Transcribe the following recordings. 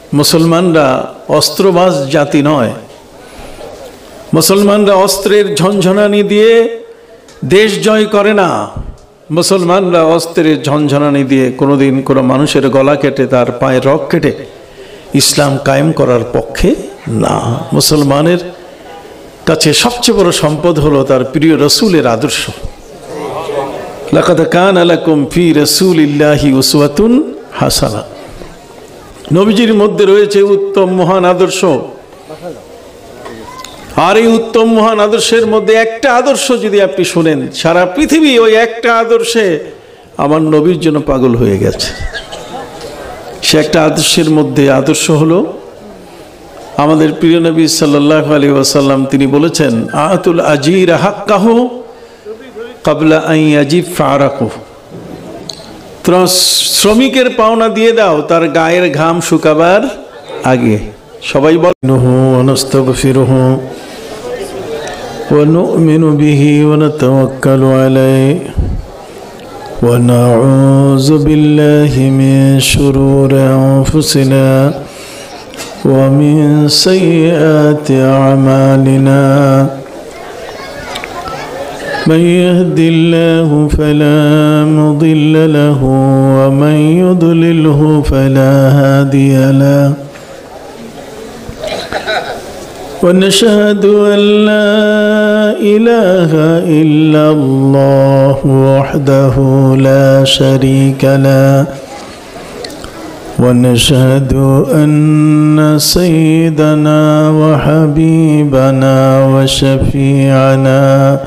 মুসলমানরা অস্ত্রবাজ জাতি নয়। মুসলমানরা অস্ত্রের ঝনঝনানি দিয়ে দেশ জয় করে না। মুসলমানরা অস্ত্রের ঝনঝনানি দিয়ে কোনোদিন কোনো মানুষের গলা কেটে তার পায়ের রগ কেটে ইসলাম কায়েম করার পক্ষে না। মুসলমানের কাছে সবচেয়ে বড় সম্পদ হলো তার প্রিয় রসুলের আদর্শ। লাকাদ কানা লাকুম ফি রাসূলিল্লাহি উসওয়াতুন হাসানা। নবীজির মধ্যে রয়েছে উত্তম মহান আদর্শ। আর এই উত্তম মহান আদর্শের মধ্যে একটা আদর্শ যদি আপনি শুনেন, সারা পৃথিবী ওই একটা আদর্শে আমার নবীর জন্য পাগল হয়ে গেছে। সে একটা আদর্শের মধ্যে আদর্শ হলো আমাদের প্রিয় নবী সাল্লাল্লাহু আলাইহি ওয়াসাল্লাম, তিনি বলেছেন, আতুল আজির হাক্কাহু ক্বাবলা আন ইয়াজিফ ফারাকুহু। তোমরা শ্রমিকের পাওনা দিয়ে দাও তার গায়ের ঘাম শুকাবার আগে। সবাই বলুহু ওয়া নাস্তাগফিরুহু ওয়া নু'মিনু বিহি ওয়া নাতাওয়াক্কালু আলাইহি ওয়া নাউযু বিল্লাহি মিন শুরুরি আনফুসিনা ওয়া মিন সাইয়্যাতি আমালিনা। من يهد الله فلا مضل له ومن يضلله فلا هادي له ونشهد أن لا إله إلا الله وحده لا شريك له ونشهد أن سيدنا وحبيبنا وشفيعنا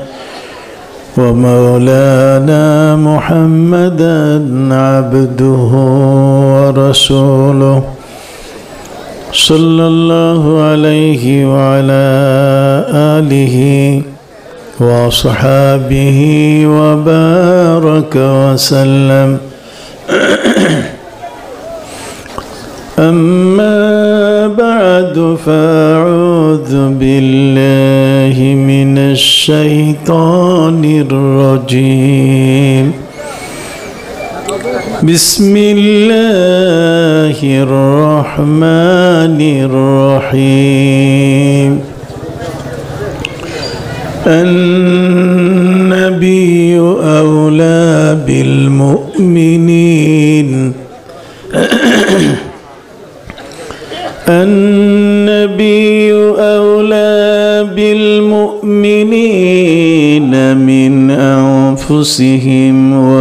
ومولانا محمدا عبده ورسوله صلى الله عليه وعلى آله وصحابه وبارك وسلم. أما بعد فأعوذ بالله من الشيطان الرجيم. بسم الله الرحمن الرحيم. النبي أولى بالمؤمنين النبي أولى بالمؤمنين من أنفسهم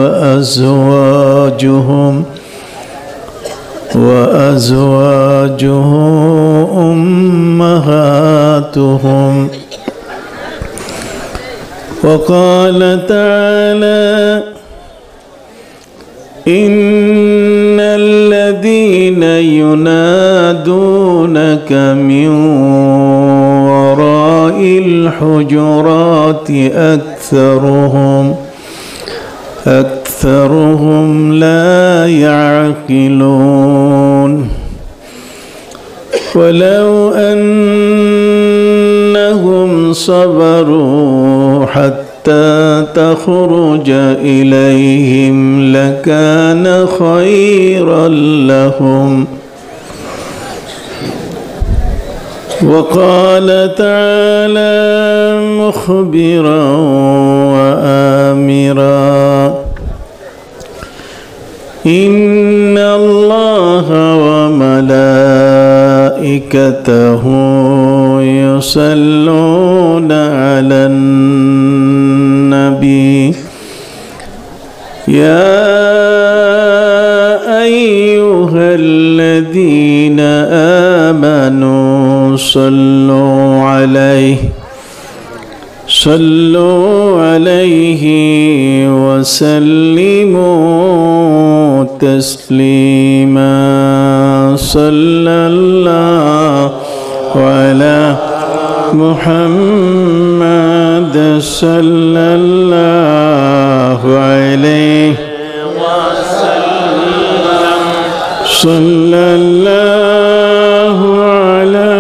وأزواجه أمهاتهم. وقال تعالى إن الذين ينادونك من وراء الحجرات أكثرهم لا يعقلون. ولو أنهم صبروا حتى تخرج إليهم لكان خيرا لهم. وقال تعالى مخبرا وآمرا إن الله وملائكته يصلون على النبي يا أيها الذين آمنوا صلوا عليه وسلموا تسليما. صلى الله على محمد صلى الله عليه وسلم. صلى الله على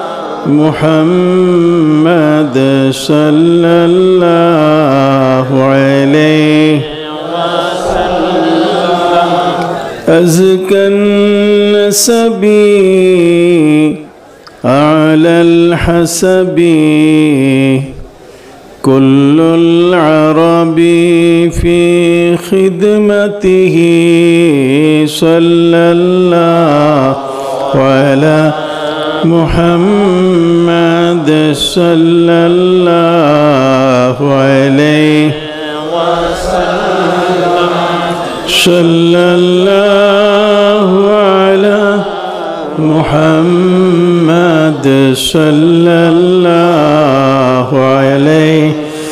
محمد صلى الله عليه وسلم. أزكى الحسب على الحسب كل العرب في خدمته صلى الله على محمد صلى الله عليه وسلم صلى الله على محمد صلى الله عليه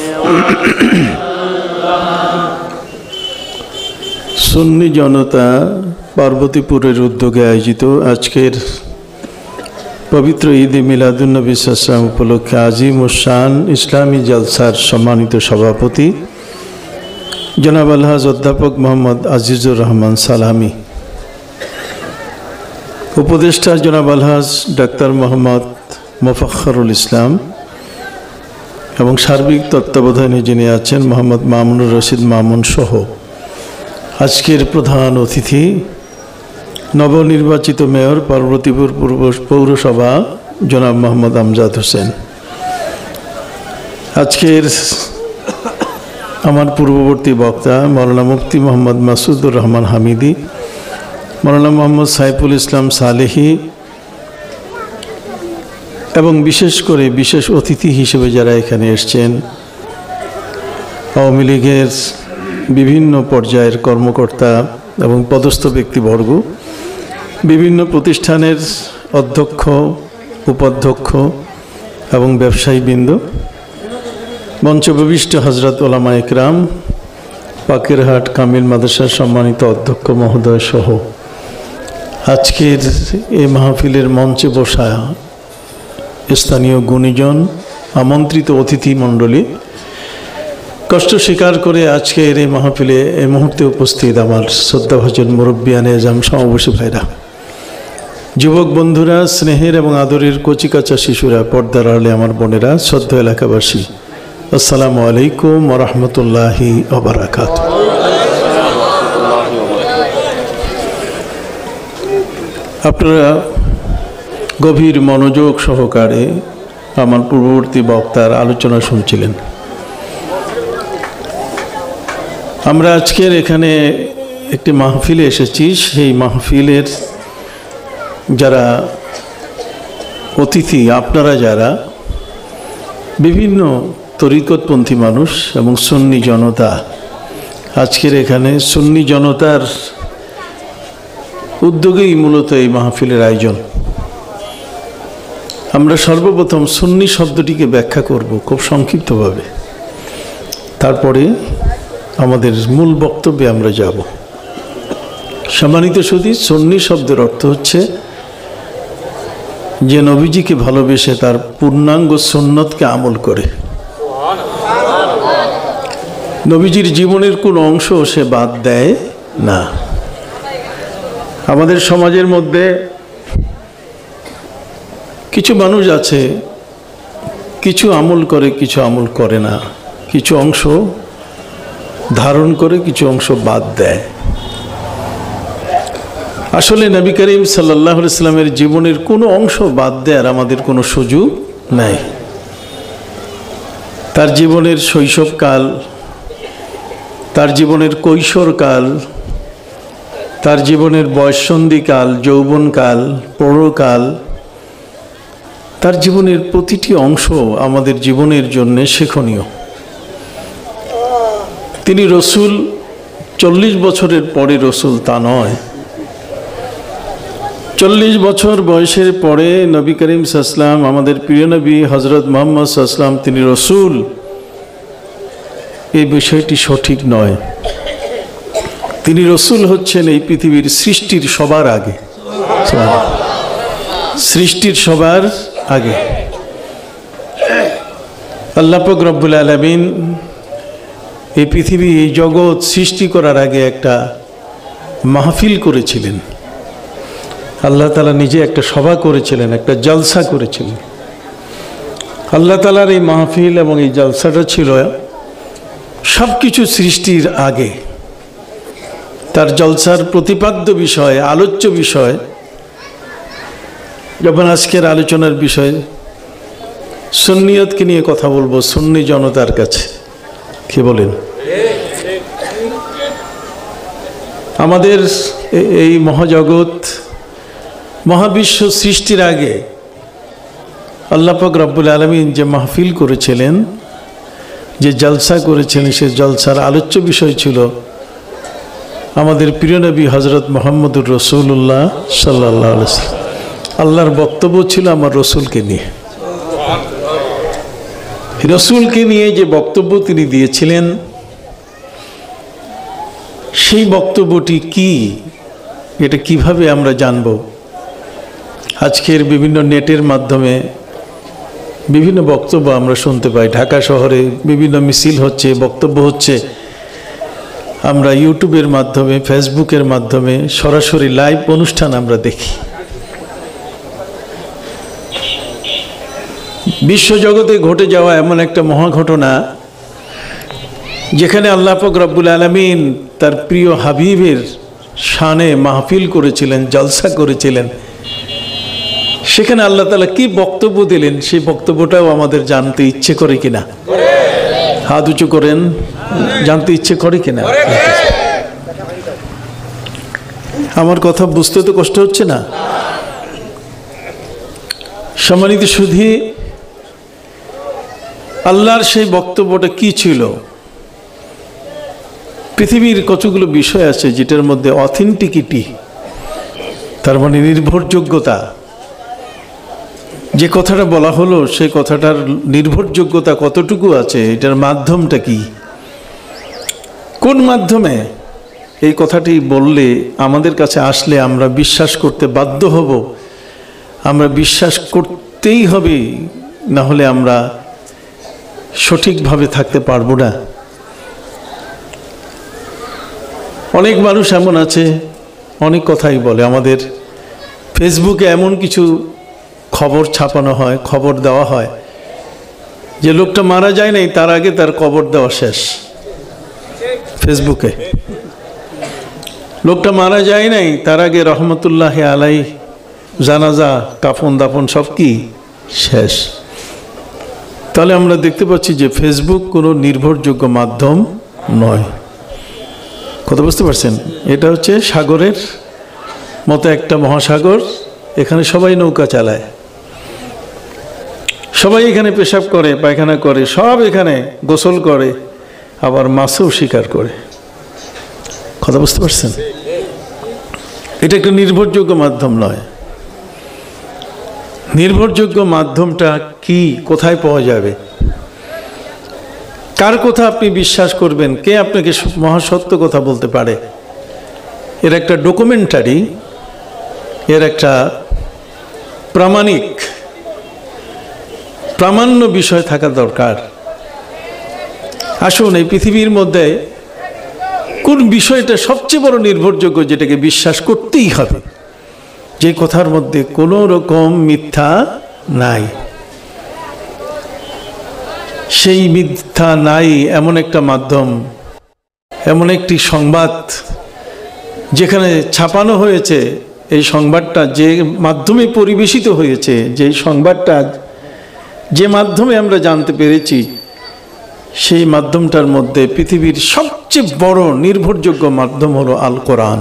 সুন্নি জনতা পার্বতীপুরের উদ্যোগে আয়োজিত আজকের পবিত্র ঈদে মিলাদুন্নবী সাল্লাল্লাহু উপলক্ষে আজিম ও শান ইসলামী জলসার সম্মানিত সভাপতি জনাব আলহাজ অধ্যাপক মোহাম্মদ আজিজুর রহমান সালামি, উপদেষ্টা জনাব আলহাজ ডাক্তার মোহাম্মদ মোফাখরুল ইসলাম এবং সার্বিক তত্ত্বাবধানে যিনি আছেন মোহাম্মদ মামুনুর রশিদ মামুন সহ আজকের প্রধান অতিথি নবনির্বাচিত মেয়র পার্বতীপুর পৌরসভা জনাব মোহাম্মদ আমজাদ হোসেন, আজকের আমার পূর্ববর্তী বক্তা মৌলানা মুফতি মোহাম্মদ মাসুদুর রহমান হামিদি, মৌলানা মোহাম্মদ সাইফুল ইসলাম সালেহি এবং বিশেষ করে বিশেষ অতিথি হিসেবে যারা এখানে এসছেন আওয়ামী লীগের বিভিন্ন পর্যায়ের কর্মকর্তা এবং পদস্থ ব্যক্তিবর্গ, বিভিন্ন প্রতিষ্ঠানের অধ্যক্ষ উপাধ্যক্ষ এবং ব্যবসায়ীবৃন্দ, মঞ্চবিষ্ট হজরত ওলামা ইকরাম, পাকেরহাট কামিল মাদ্রাসার সম্মানিত অধ্যক্ষ মহোদয় সহ আজকের এই মাহফিলের মঞ্চে বসা স্থানীয় গুণীজন, আমন্ত্রিত অতিথি মণ্ডলী, কষ্ট স্বীকার করে আজকের এই মাহফিলে এই মুহূর্তে উপস্থিত আমার শ্রদ্ধাভাজন মুরব্বিয়ানে এজাম সমাবেশী ভাইরা, যুবক বন্ধুরা, স্নেহের এবং আদরের কচিকাচা শিশুরা, পর্দার আড়ালে আমার বোনেরা, শ্রদ্ধা এলাকাবাসী, আসসালামু আলাইকুম ওয়া রাহমাতুল্লাহি ওয়া বারাকাতুহু। আপনারা গভীর মনোযোগ সহকারে আমার পূর্ববর্তী বক্তার আলোচনা শুনছিলেন। আমরা আজকের এখানে একটি মাহফিলে এসেছি, সেই মাহফিলের যারা অতিথি, আপনারা যারা বিভিন্ন তরিকতপন্থী মানুষ এবং সুন্নি জনতা, আজকের এখানে সুন্নি জনতার উদ্যোগেই মূলত এই মাহফিলের আয়োজন। আমরা সর্বপ্রথম সুন্নি শব্দটিকে ব্যাখ্যা করব খুব সংক্ষিপ্তভাবে, তারপরে আমাদের মূল বক্তব্যে আমরা যাব। সম্মানিত সুধী, সুন্নি শব্দের অর্থ হচ্ছে যে নবীজিকে ভালোবেসে তার পূর্ণাঙ্গ সুন্নতকে আমল করে, নবীজির জীবনের কোন অংশ সে বাদ দেয় না। আমাদের সমাজের মধ্যে কিছু মানুষ আছে, কিছু আমল করে কিছু আমল করে না, কিছু অংশ ধারণ করে কিছু অংশ বাদ দেয়। আসলে নবী করিম সাল্লাল্লাহু আলাইহি ওয়াসাল্লামের জীবনের কোনো অংশ বাদ দেওয়ার আমাদের কোনো সুযোগ নাই। তার জীবনের শৈশবকাল, তার জীবনের কৈশোরকাল, তার জীবনের বয়ঃসন্ধিকাল, যৌবনকাল, প্রৌঢ়কাল, তার জীবনের প্রতিটি অংশ আমাদের জীবনের জন্য শিক্ষণীয়। তিনি রসুল 40 বছরের পরে রসুল তা নয়, 40 বছর বয়সের পরে নবী করিম সাল্লাল্লাহু আলাইহি ওয়াসাল্লাম, আমাদের প্রিয় নবী হযরত মুহাম্মদ সাল্লাল্লাহু আলাইহি ওয়াসাল্লাম তিনি রসুল, এই বিষয়টি সঠিক নয়। তিনি রসুল হচ্ছেন এই পৃথিবীর সৃষ্টির সবার আগে, সৃষ্টির সবার আগে। আল্লাহ পাক রব্বুল আলামিন এই পৃথিবী, এই জগৎ সৃষ্টি করার আগে একটা মাহফিল করেছিলেন। আল্লাহ তাআলা নিজে একটা সভা করেছিলেন, একটা জলসা করেছিলেন। আল্লাহ তাআলার এই মাহফিল এবং এই জলসাটা ছিল সব কিছু সৃষ্টির আগে। তার জলসার প্রতিপাদ্য বিষয়, আলোচ্য বিষয় যখন আজকের আলোচনার বিষয় সুন্নিয়তকে নিয়ে কথা বলবো, সুন্নি জনতার কাছে কি বলেন? আমাদের এই মহাজগৎ মহাবিশ্ব সৃষ্টির আগে আল্লাহ পাক রব্বুল আলামিন যে মাহফিল করেছিলেন, যে জলসা করেছিলেন, সে জলসার আলোচ্য বিষয় ছিল আমাদের প্রিয় নবী হযরত মুহাম্মদুর রাসূলুল্লাহ সাল্লাল্লাহু আলাইহি ওয়াসাল্লাম। আল্লাহর বক্তব্য ছিল আমার রসুলকে নিয়ে। রসুলকে নিয়ে যে বক্তব্য তিনি দিয়েছিলেন, সেই বক্তব্যটি কি, এটা কিভাবে আমরা জানব? আজকের বিভিন্ন নেটের মাধ্যমে বিভিন্ন বক্তব্য আমরা শুনতে পাই। ঢাকা শহরে বিভিন্ন মিছিল হচ্ছে, বক্তব্য হচ্ছে। আমরা ইউটিউবের মাধ্যমে, ফেসবুকের মাধ্যমে সরাসরি লাইভ অনুষ্ঠান আমরা দেখি। বিশ্বজগতে ঘটে যাওয়া এমন একটা মহাঘটনা, যেখানে আল্লাহ পাক রব্বুল আলামিন তার প্রিয় হাবিবের শানে মাহফিল করেছিলেন, জলসা করেছিলেন। সেখানে আল্লাহ তাআলা কি বক্তব্য দিলেন, সেই বক্তব্যটাও আমাদের জানতে ইচ্ছে করে কিনা? হাত উঁচু করেন, জানতে ইচ্ছে করে কিনা? আমার কথা বুঝতে তো কষ্ট হচ্ছে না? সম্মানিত সুধী, আল্লাহর সেই বক্তব্যটা কি ছিল? পৃথিবীর কতগুলো বিষয় আছে যেটার মধ্যে অথেন্টিকিটি, তার মানে নির্ভরযোগ্যতা, যে কথাটা বলা হলো সেই কথাটার নির্ভরযোগ্যতা কতটুকু আছে, এটার মাধ্যমটা কি, কোন মাধ্যমে এই কথাটি বললে, আমাদের কাছে আসলে আমরা বিশ্বাস করতে বাধ্য হব, আমরা বিশ্বাস করতেই হবে, না হলে আমরা সঠিকভাবে থাকতে পারবো না। অনেক মানুষ এমন আছে, অনেক কথাই বলে। আমাদের ফেসবুকে এমন কিছু খবর ছাপানো হয়, খবর দেওয়া হয়, যে লোকটা মারা যায় নাই, তার আগে তার কবর দেওয়া শেষ। ফেসবুকে লোকটা মারা যায় নাই, তার আগে রহমতুল্লাহ আলাই, জানাজা, কাফন দাফন সব কি শেষ। তাহলে আমরা দেখতে পাচ্ছি যে ফেসবুক কোনো নির্ভরযোগ্য মাধ্যম নয়। কথা বুঝতে পারছেন? এটা হচ্ছে সাগরের মতো একটা মহাসাগর, এখানে সবাই নৌকা চালায়, সবাই এখানে পেশাব করে, পায়খানা করে, সব এখানে গোসল করে, আবার মাছও শিকার করে। কথা বুঝতে পারছেন? এটা একটা নির্ভরযোগ্য মাধ্যম নয়। নির্ভরযোগ্য মাধ্যমটা কি, কোথায় পাওয়া যাবে, কার কথা আপনি বিশ্বাস করবেন, কে আপনাকে মহাসত্য কথা বলতে পারে? এর একটা ডকুমেন্টারি, এর একটা প্রামাণ্য বিষয় থাকা দরকার। আসুন, এই পৃথিবীর মধ্যে কোন বিষয়টা সবচেয়ে বড় নির্ভরযোগ্য, যেটাকে বিশ্বাস করতেই হবে, যে কথার মধ্যে কোনো রকম মিথ্যা নাই? সেই মিথ্যা নাই এমন একটা মাধ্যম, এমন একটি সংবাদ যেখানে ছাপানো হয়েছে, এই সংবাদটা যে মাধ্যমে পরিবেশিত হয়েছে, যে সংবাদটা যে মাধ্যমে আমরা জানতে পেরেছি, সেই মাধ্যমটার মধ্যে পৃথিবীর সবচেয়ে বড় নির্ভরযোগ্য মাধ্যম হলো আল কোরআন।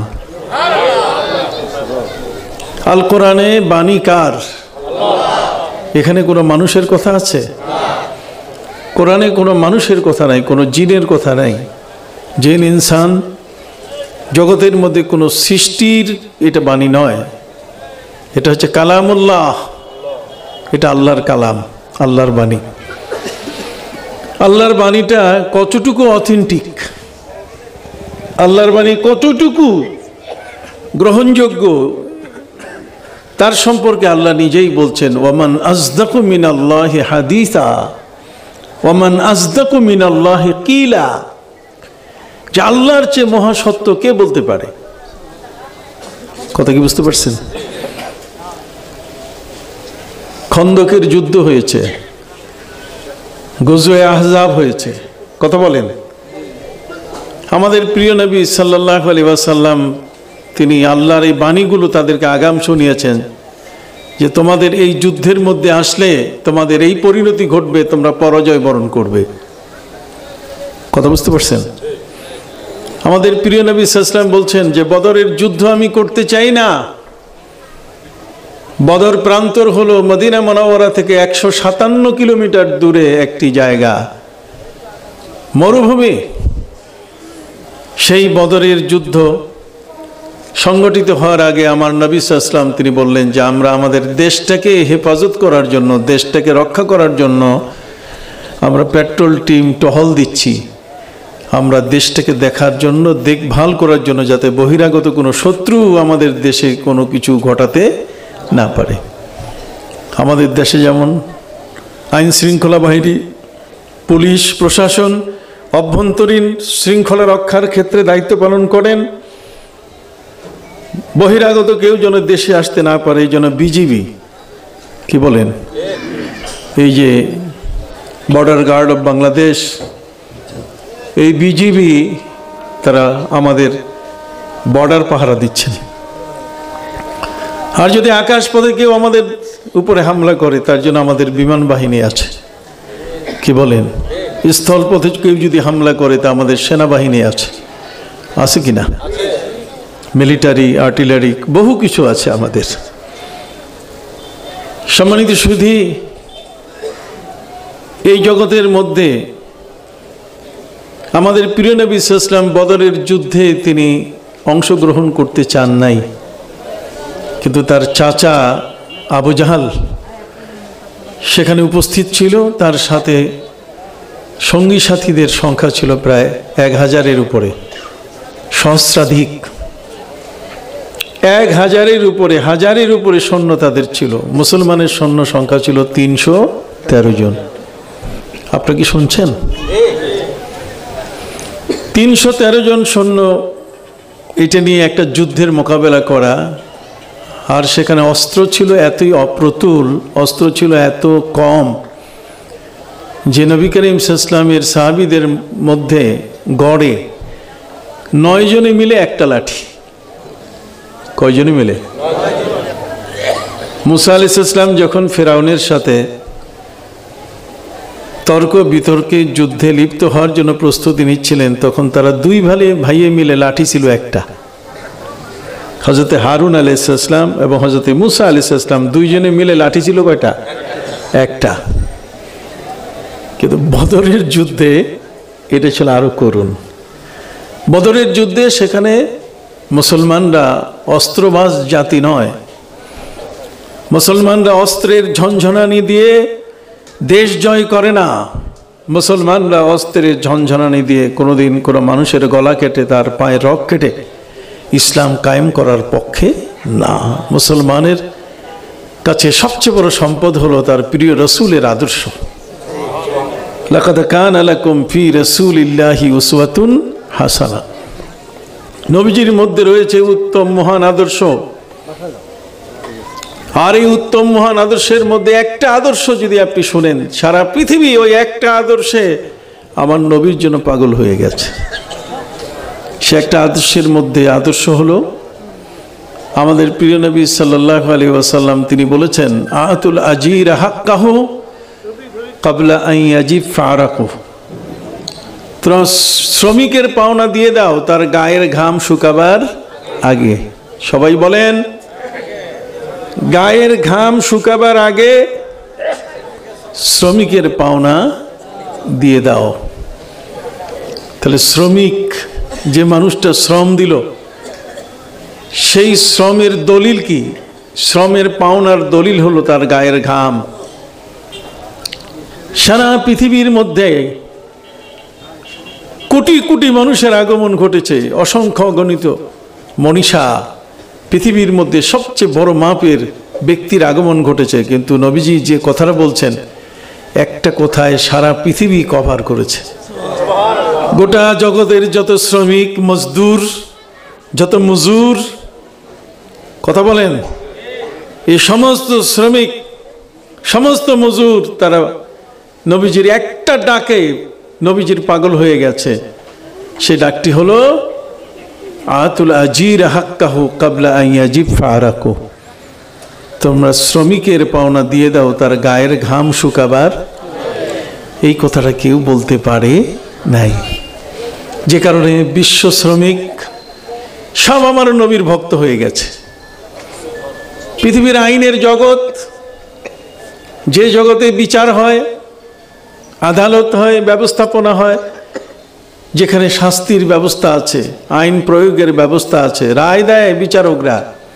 আল কোরআনে বাণী কার? এখানে কোনো মানুষের কথা আছে? কোরআনে কোনো মানুষের কথা নাই, কোনো জিনের কথা নাই। জিন, ইনসান, জগতের মধ্যে কোনো সৃষ্টির এটা বাণী নয়। এটা হচ্ছে কালামুল্লাহ, এটা আল্লাহর কালাম, আল্লাহর বাণী। আল্লাহর বাণীটা কতটুকু অথেন্টিক, আল্লাহর বাণী কতটুকু গ্রহণযোগ্য, তার সম্পর্কে আল্লাহ নিজেই বলছেন, ওয়ামান আজদাকু মিনাল্লাহি হাদিসা ওয়ামান আজদাকু মিনাল্লাহি কিলা। যে আল্লাহর চেয়ে মহাসত্য কে বলতে পারে? কথা কি বুঝতে পারছেন? খন্দকের যুদ্ধ হয়েছে, গজওয়ে আহজাব হয়েছে, কথা বলেন। আমাদের প্রিয় নবী সাল্লাল্লাহু আলাইহি ওয়াসাল্লাম তিনি আল্লাহর এই বাণীগুলো তাদেরকে আগাম শুনিয়েছেন যে তোমাদের এই যুদ্ধের মধ্যে আসলে তোমাদের এই পরিণতি ঘটবে, তোমরা পরাজয় বরণ করবে। কথা বুঝতে পারছেন? আমাদের প্রিয় নবী সাল্লাল্লাহু আলাইহি ওয়াসাল্লাম বলছেন যে বদরের যুদ্ধ আমি করতে চাই না। বদর প্রান্তর হলো মদিনা মুনাওয়ারা থেকে 157 কিলোমিটার দূরে একটি জায়গা, মরুভূমি। সেই বদরের যুদ্ধ সংগঠিত হওয়ার আগে আমার নবী সাল্লাল্লাহু আলাইহি ওয়াসাল্লাম তিনি বললেন যে আমরা আমাদের দেশটাকে হেফাজত করার জন্য, দেশটাকে রক্ষা করার জন্য আমরা পেট্রোল টিম টহল দিচ্ছি। আমরা দেশটাকে দেখার জন্য, দেখভাল করার জন্য, যাতে বহিরাগত কোনো শত্রু আমাদের দেশে কোনো কিছু ঘটাতে না পারে। আমাদের দেশে যেমন আইন শৃঙ্খলা বাহিনী, পুলিশ প্রশাসন অভ্যন্তরীণ শৃঙ্খলা রক্ষার ক্ষেত্রে দায়িত্ব পালন করেন, বহিরাগত কেউ যেন দেশে আসতে না পারে এই জন্য বিজিবি, কি বলেন, এই যে বর্ডার গার্ড অফ বাংলাদেশ, এই বিজিবি তারা আমাদের বর্ডার পাহারা দিচ্ছেন। আর যদি আকাশপথে কেউ আমাদের উপরে হামলা করে তার জন্য আমাদের বিমান বাহিনী আছে, কি বলেন, স্থলপথে কেউ যদি হামলা করে তা আমাদের সেনাবাহিনী আছে কিনা, মিলিটারি, আর্টিলারি, বহু কিছু আছে আমাদের। সম্মানিত সুধী, এই জগতের মধ্যে আমাদের প্রিয় নবী সাল্লাল্লাহু আলাইহি ওয়াসাল্লাম বদরের যুদ্ধে তিনি অংশগ্রহণ করতে চান নাই, কিন্তু তার চাচা আবু জাহাল সেখানে উপস্থিত ছিল। তার সাথে সঙ্গী সাথীদের সংখ্যা ছিল প্রায় 1000-এর উপরে, সহস্রাধিক, 1000-এর উপরে, 1000-এর উপরে সৈন্য তাদের ছিল। মুসলমানের সৈন্য সংখ্যা ছিল 313 জন। আপনারা কি শুনছেন? 313 জন সৈন্য, এটা নিয়ে একটা যুদ্ধের মোকাবেলা করা। আর সেখানে অস্ত্র ছিল এতই অপ্রতুল, অস্ত্র ছিল এত কম যে নবী করিম সাল্লাল্লাহু আলাইহি ওয়াসাল্লামের সাহাবীদের মধ্যে গড়ে 9 জনে মিলে একটা লাঠি। কয়জনে মিলে? মুসা আলাইহিস সালাম যখন ফেরাউনের সাথে তর্ক বিতর্কে যুদ্ধে লিপ্ত হওয়ার জন্য প্রস্তুতি নিচ্ছিলেন, তখন তারা দুই ভাইয়ে মিলে লাঠি ছিল একটা। হযরতে হারুন আলাইহিস সালাম এবং হযরতে মুসা আলাইহিস সালাম দুইজনে মিলে লাঠি ছিল কয়টা? একটা। কিন্তু বদরের যুদ্ধে এটা ছিল আরো করুণ। বদরের যুদ্ধে সেখানে মুসলমানরা অস্ত্রবাজ জাতি নয়, মুসলমানরা অস্ত্রের ঝনঝনানি দিয়ে দেশ জয় করে না। মুসলমানরা অস্ত্রের ঝনঝনানি দিয়ে কোনোদিন কোনো মানুষের গলা কেটে তার পায়ের রগ কেটে ইসলাম কায়েম করার পক্ষে না। মুসলমানের কাছে সবচেয়ে বড় সম্পদ হলো তার প্রিয় রাসূলের আদর্শ। লাকাদ কানা লাকুম ফি রাসূলিল্লাহি উসওয়াতুন হাসানা। নবীজির মধ্যে রয়েছে উত্তম মহান আদর্শ। আর এই উত্তম মহান আদর্শের মধ্যে একটা আদর্শ যদি আপনি শুনেন, সারা পৃথিবী ওই একটা আদর্শে আমার নবীর জন্য পাগল হয়ে গেছে। সে একটা আদর্শের মধ্যে আদর্শ হলো আমাদের প্রিয় নবী সাল্লাল্লাহু আলাইহি ওয়াসাল্লাম তিনি বলেছেন, আতুল আজির হাক্কাহু ক্বাবলা আন ইয়াজিফ ফারাকু। তোমরা শ্রমিকের পাওনা দিয়ে দাও তার গায়ের ঘাম শুকাবার আগে। সবাই বলেন, গায়ের ঘাম শুকাবার আগে শ্রমিকের পাওনা দিয়ে দাও। তাহলে শ্রমিক, যে মানুষটা শ্রম দিল, সেই শ্রমের দলিল কি? শ্রমের পাওনার দলিল হলো তার গায়ের ঘাম। সারা পৃথিবীর মধ্যে কোটি কোটি মানুষের আগমন ঘটেছে, অসংখ্য গণিত মনীষা, পৃথিবীর মধ্যে সবচেয়ে বড় মাপের ব্যক্তির আগমন ঘটেছে, কিন্তু নবীজি যে কথাটা বলছেন একটা কথায় সারা পৃথিবী কভার করেছে। গোটা জগতের যত শ্রমিক, মজদুর, যত মজুর, কথা বলেন, এই সমস্ত শ্রমিক, সমস্ত মজুর তারা নবীজির একটা ডাকে নবীজির পাগল হয়ে গেছে। সেই ডাকটি হলো আতুল আজির হাক্কাহু ক্বাবলা আন ইয়াজিফ ফারাকু। তোমরা শ্রমিকের পাওনা দিয়ে দাও তার গায়ের ঘাম শুকাবার, এই কথাটা কেউ বলতে পারে নাই। যে কারণে বিশ্ব শ্রমিক সব আমার নবীর ভক্ত হয়ে গেছে। পৃথিবীর আইনের জগৎ, যে জগতে বিচার হয়, আদালত হয়, ব্যবস্থাপনা হয়, যেখানে শাস্তির ব্যবস্থা আছে, আইন প্রয়োগের ব্যবস্থা আছে, রায় দেয় বিচারকরা,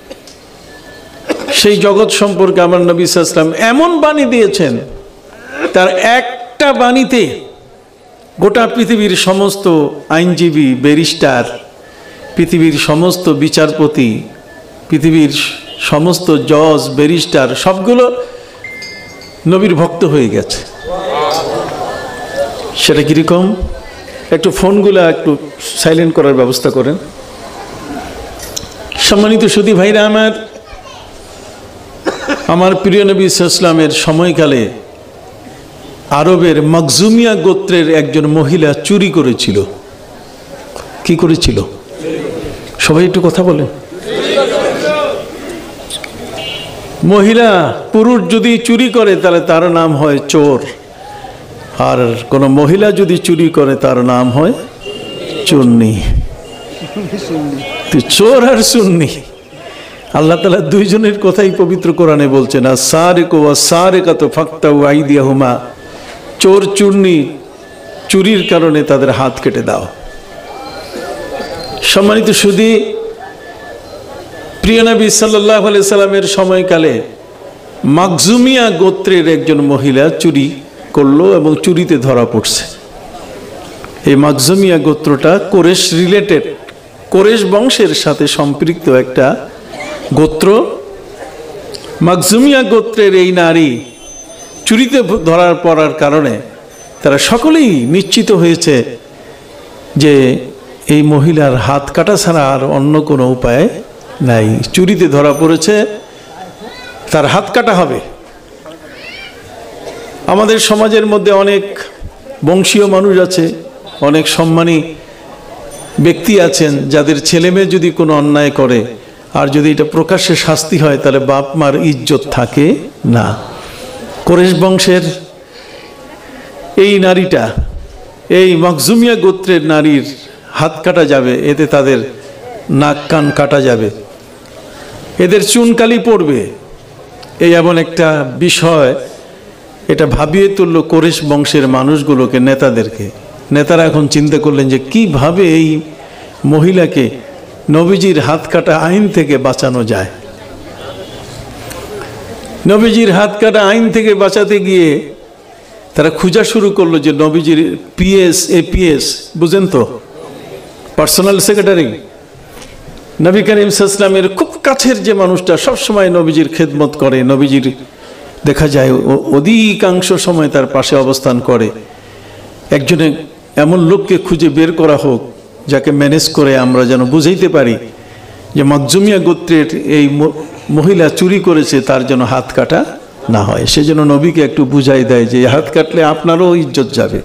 সেই জগৎ সম্পর্কে আমার নবী সাল্লাল্লাহু আলাইহি ওয়াসাল্লাম এমন বাণী দিয়েছেন, তার একটা বাণীতে গোটা পৃথিবীর সমস্ত আইনজীবী, ব্যারিস্টার, পৃথিবীর সমস্ত বিচারপতি, পৃথিবীর সমস্ত জজ, ব্যারিস্টার সবগুলো নবীর ভক্ত হয়ে গেছে। সেটা কিরকম? একটু ফোনগুলো একটু সাইলেন্ট করার ব্যবস্থা করেন। সম্মানিত সুধী ভাইরা আমার প্রিয় নবী সাল্লাল্লাহু আলাইহি ওয়াসাল্লামের সময়কালে আরবের মখজুমিয়া গোত্রের একজন মহিলা চুরি করেছিল। কি করেছিল? সবাই একটু কথা বলেন। মহিলা, পুরুষ যদি চুরি করে তাহলে তার নাম হয় চোর, আর কোন মহিলা যদি চুরি করে তার নাম হয় চুন্নি। চোর আর সুন্নি, আল্লাহ তাআলা দুইজনের কথাই পবিত্র কোরআনে বলছেন, আস-সারিকু ওয়াস-সারিকাতু ফাকতাউ আইদিয়াহুমা, চোর চুন্নি চুরির কারণে তাদের হাত কেটে দাও। সম্মানিত সুধী, প্রিয় নবী সাল্লাল্লাহু আলাইহি সাল্লামের সময়কালে মখজুমিয়া গোত্রের একজন মহিলা চুরি করলো এবং চুরিতে ধরা পড়ছে। এই মখজুমিয়া গোত্রটা কোরেশ রিলেটেড, কোরেশ বংশের সাথে সম্পৃক্ত একটা গোত্র। মখজুমিয়া গোত্রের এই নারী চুরিতে ধরার পড়ার কারণে তারা সকলেই নিশ্চিত হয়েছে যে এই মহিলার হাত কাটা ছাড়া আর অন্য কোনো উপায় নাই। চুরিতে ধরা পড়েছে, তার হাত কাটা হবে। আমাদের সমাজের মধ্যে অনেক বংশীয় মানুষ আছে, অনেক সম্মানী ব্যক্তি আছেন, যাদের ছেলে মেয়ে যদি কোনো অন্যায় করে আর যদি এটা প্রকাশ্যে শাস্তি হয় তাহলে বাপ মার ইজ্জত থাকে না। কোরেশ বংশের এই নারীটা, এই মখজুমিয়া গোত্রের নারীর হাত কাটা যাবে, এতে তাদের নাক কান কাটা যাবে, এদের চুনকালি পড়বে, এই এমন একটা বিষয় এটা ভাবিয়ে তুললো কোরেশ বংশের মানুষগুলোকে, নেতাদেরকে। নেতারা এখন চিন্তা করলেন যে কিভাবে এই মহিলাকে নবীজির হাত কাটা আইন থেকে বাঁচানো যায়। নবীজির হাত কাটা আইন থেকে বাঁচাতে গিয়ে তারা খোঁজা শুরু করলো যে নবীজির পিএস, এপিএস বুঝেন তো, পার্সোনাল সেক্রেটারি, নবী করিম সাল্লাল্লাহু আলাইহি ওয়াসাল্লামের খুব কাছের যে মানুষটা সবসময় নবীজির খেদমত করে, নবীজির দেখা যায় অধিকাংশ সময় তার পাশে অবস্থান করে, একজনে এমন লোককে খুঁজে বের করা হোক যাকে ম্যানেজ করে আমরা যেন বুঝাইতে পারি যে মখজুমিয়া গোত্রের এই মহিলা চুরি করেছে, তার যেন হাত কাটা না হয়। সেজন্য নবীকে একটু বুঝাই দেয় যে হাত কাটলে আপনারও ইজ্জত যাবে।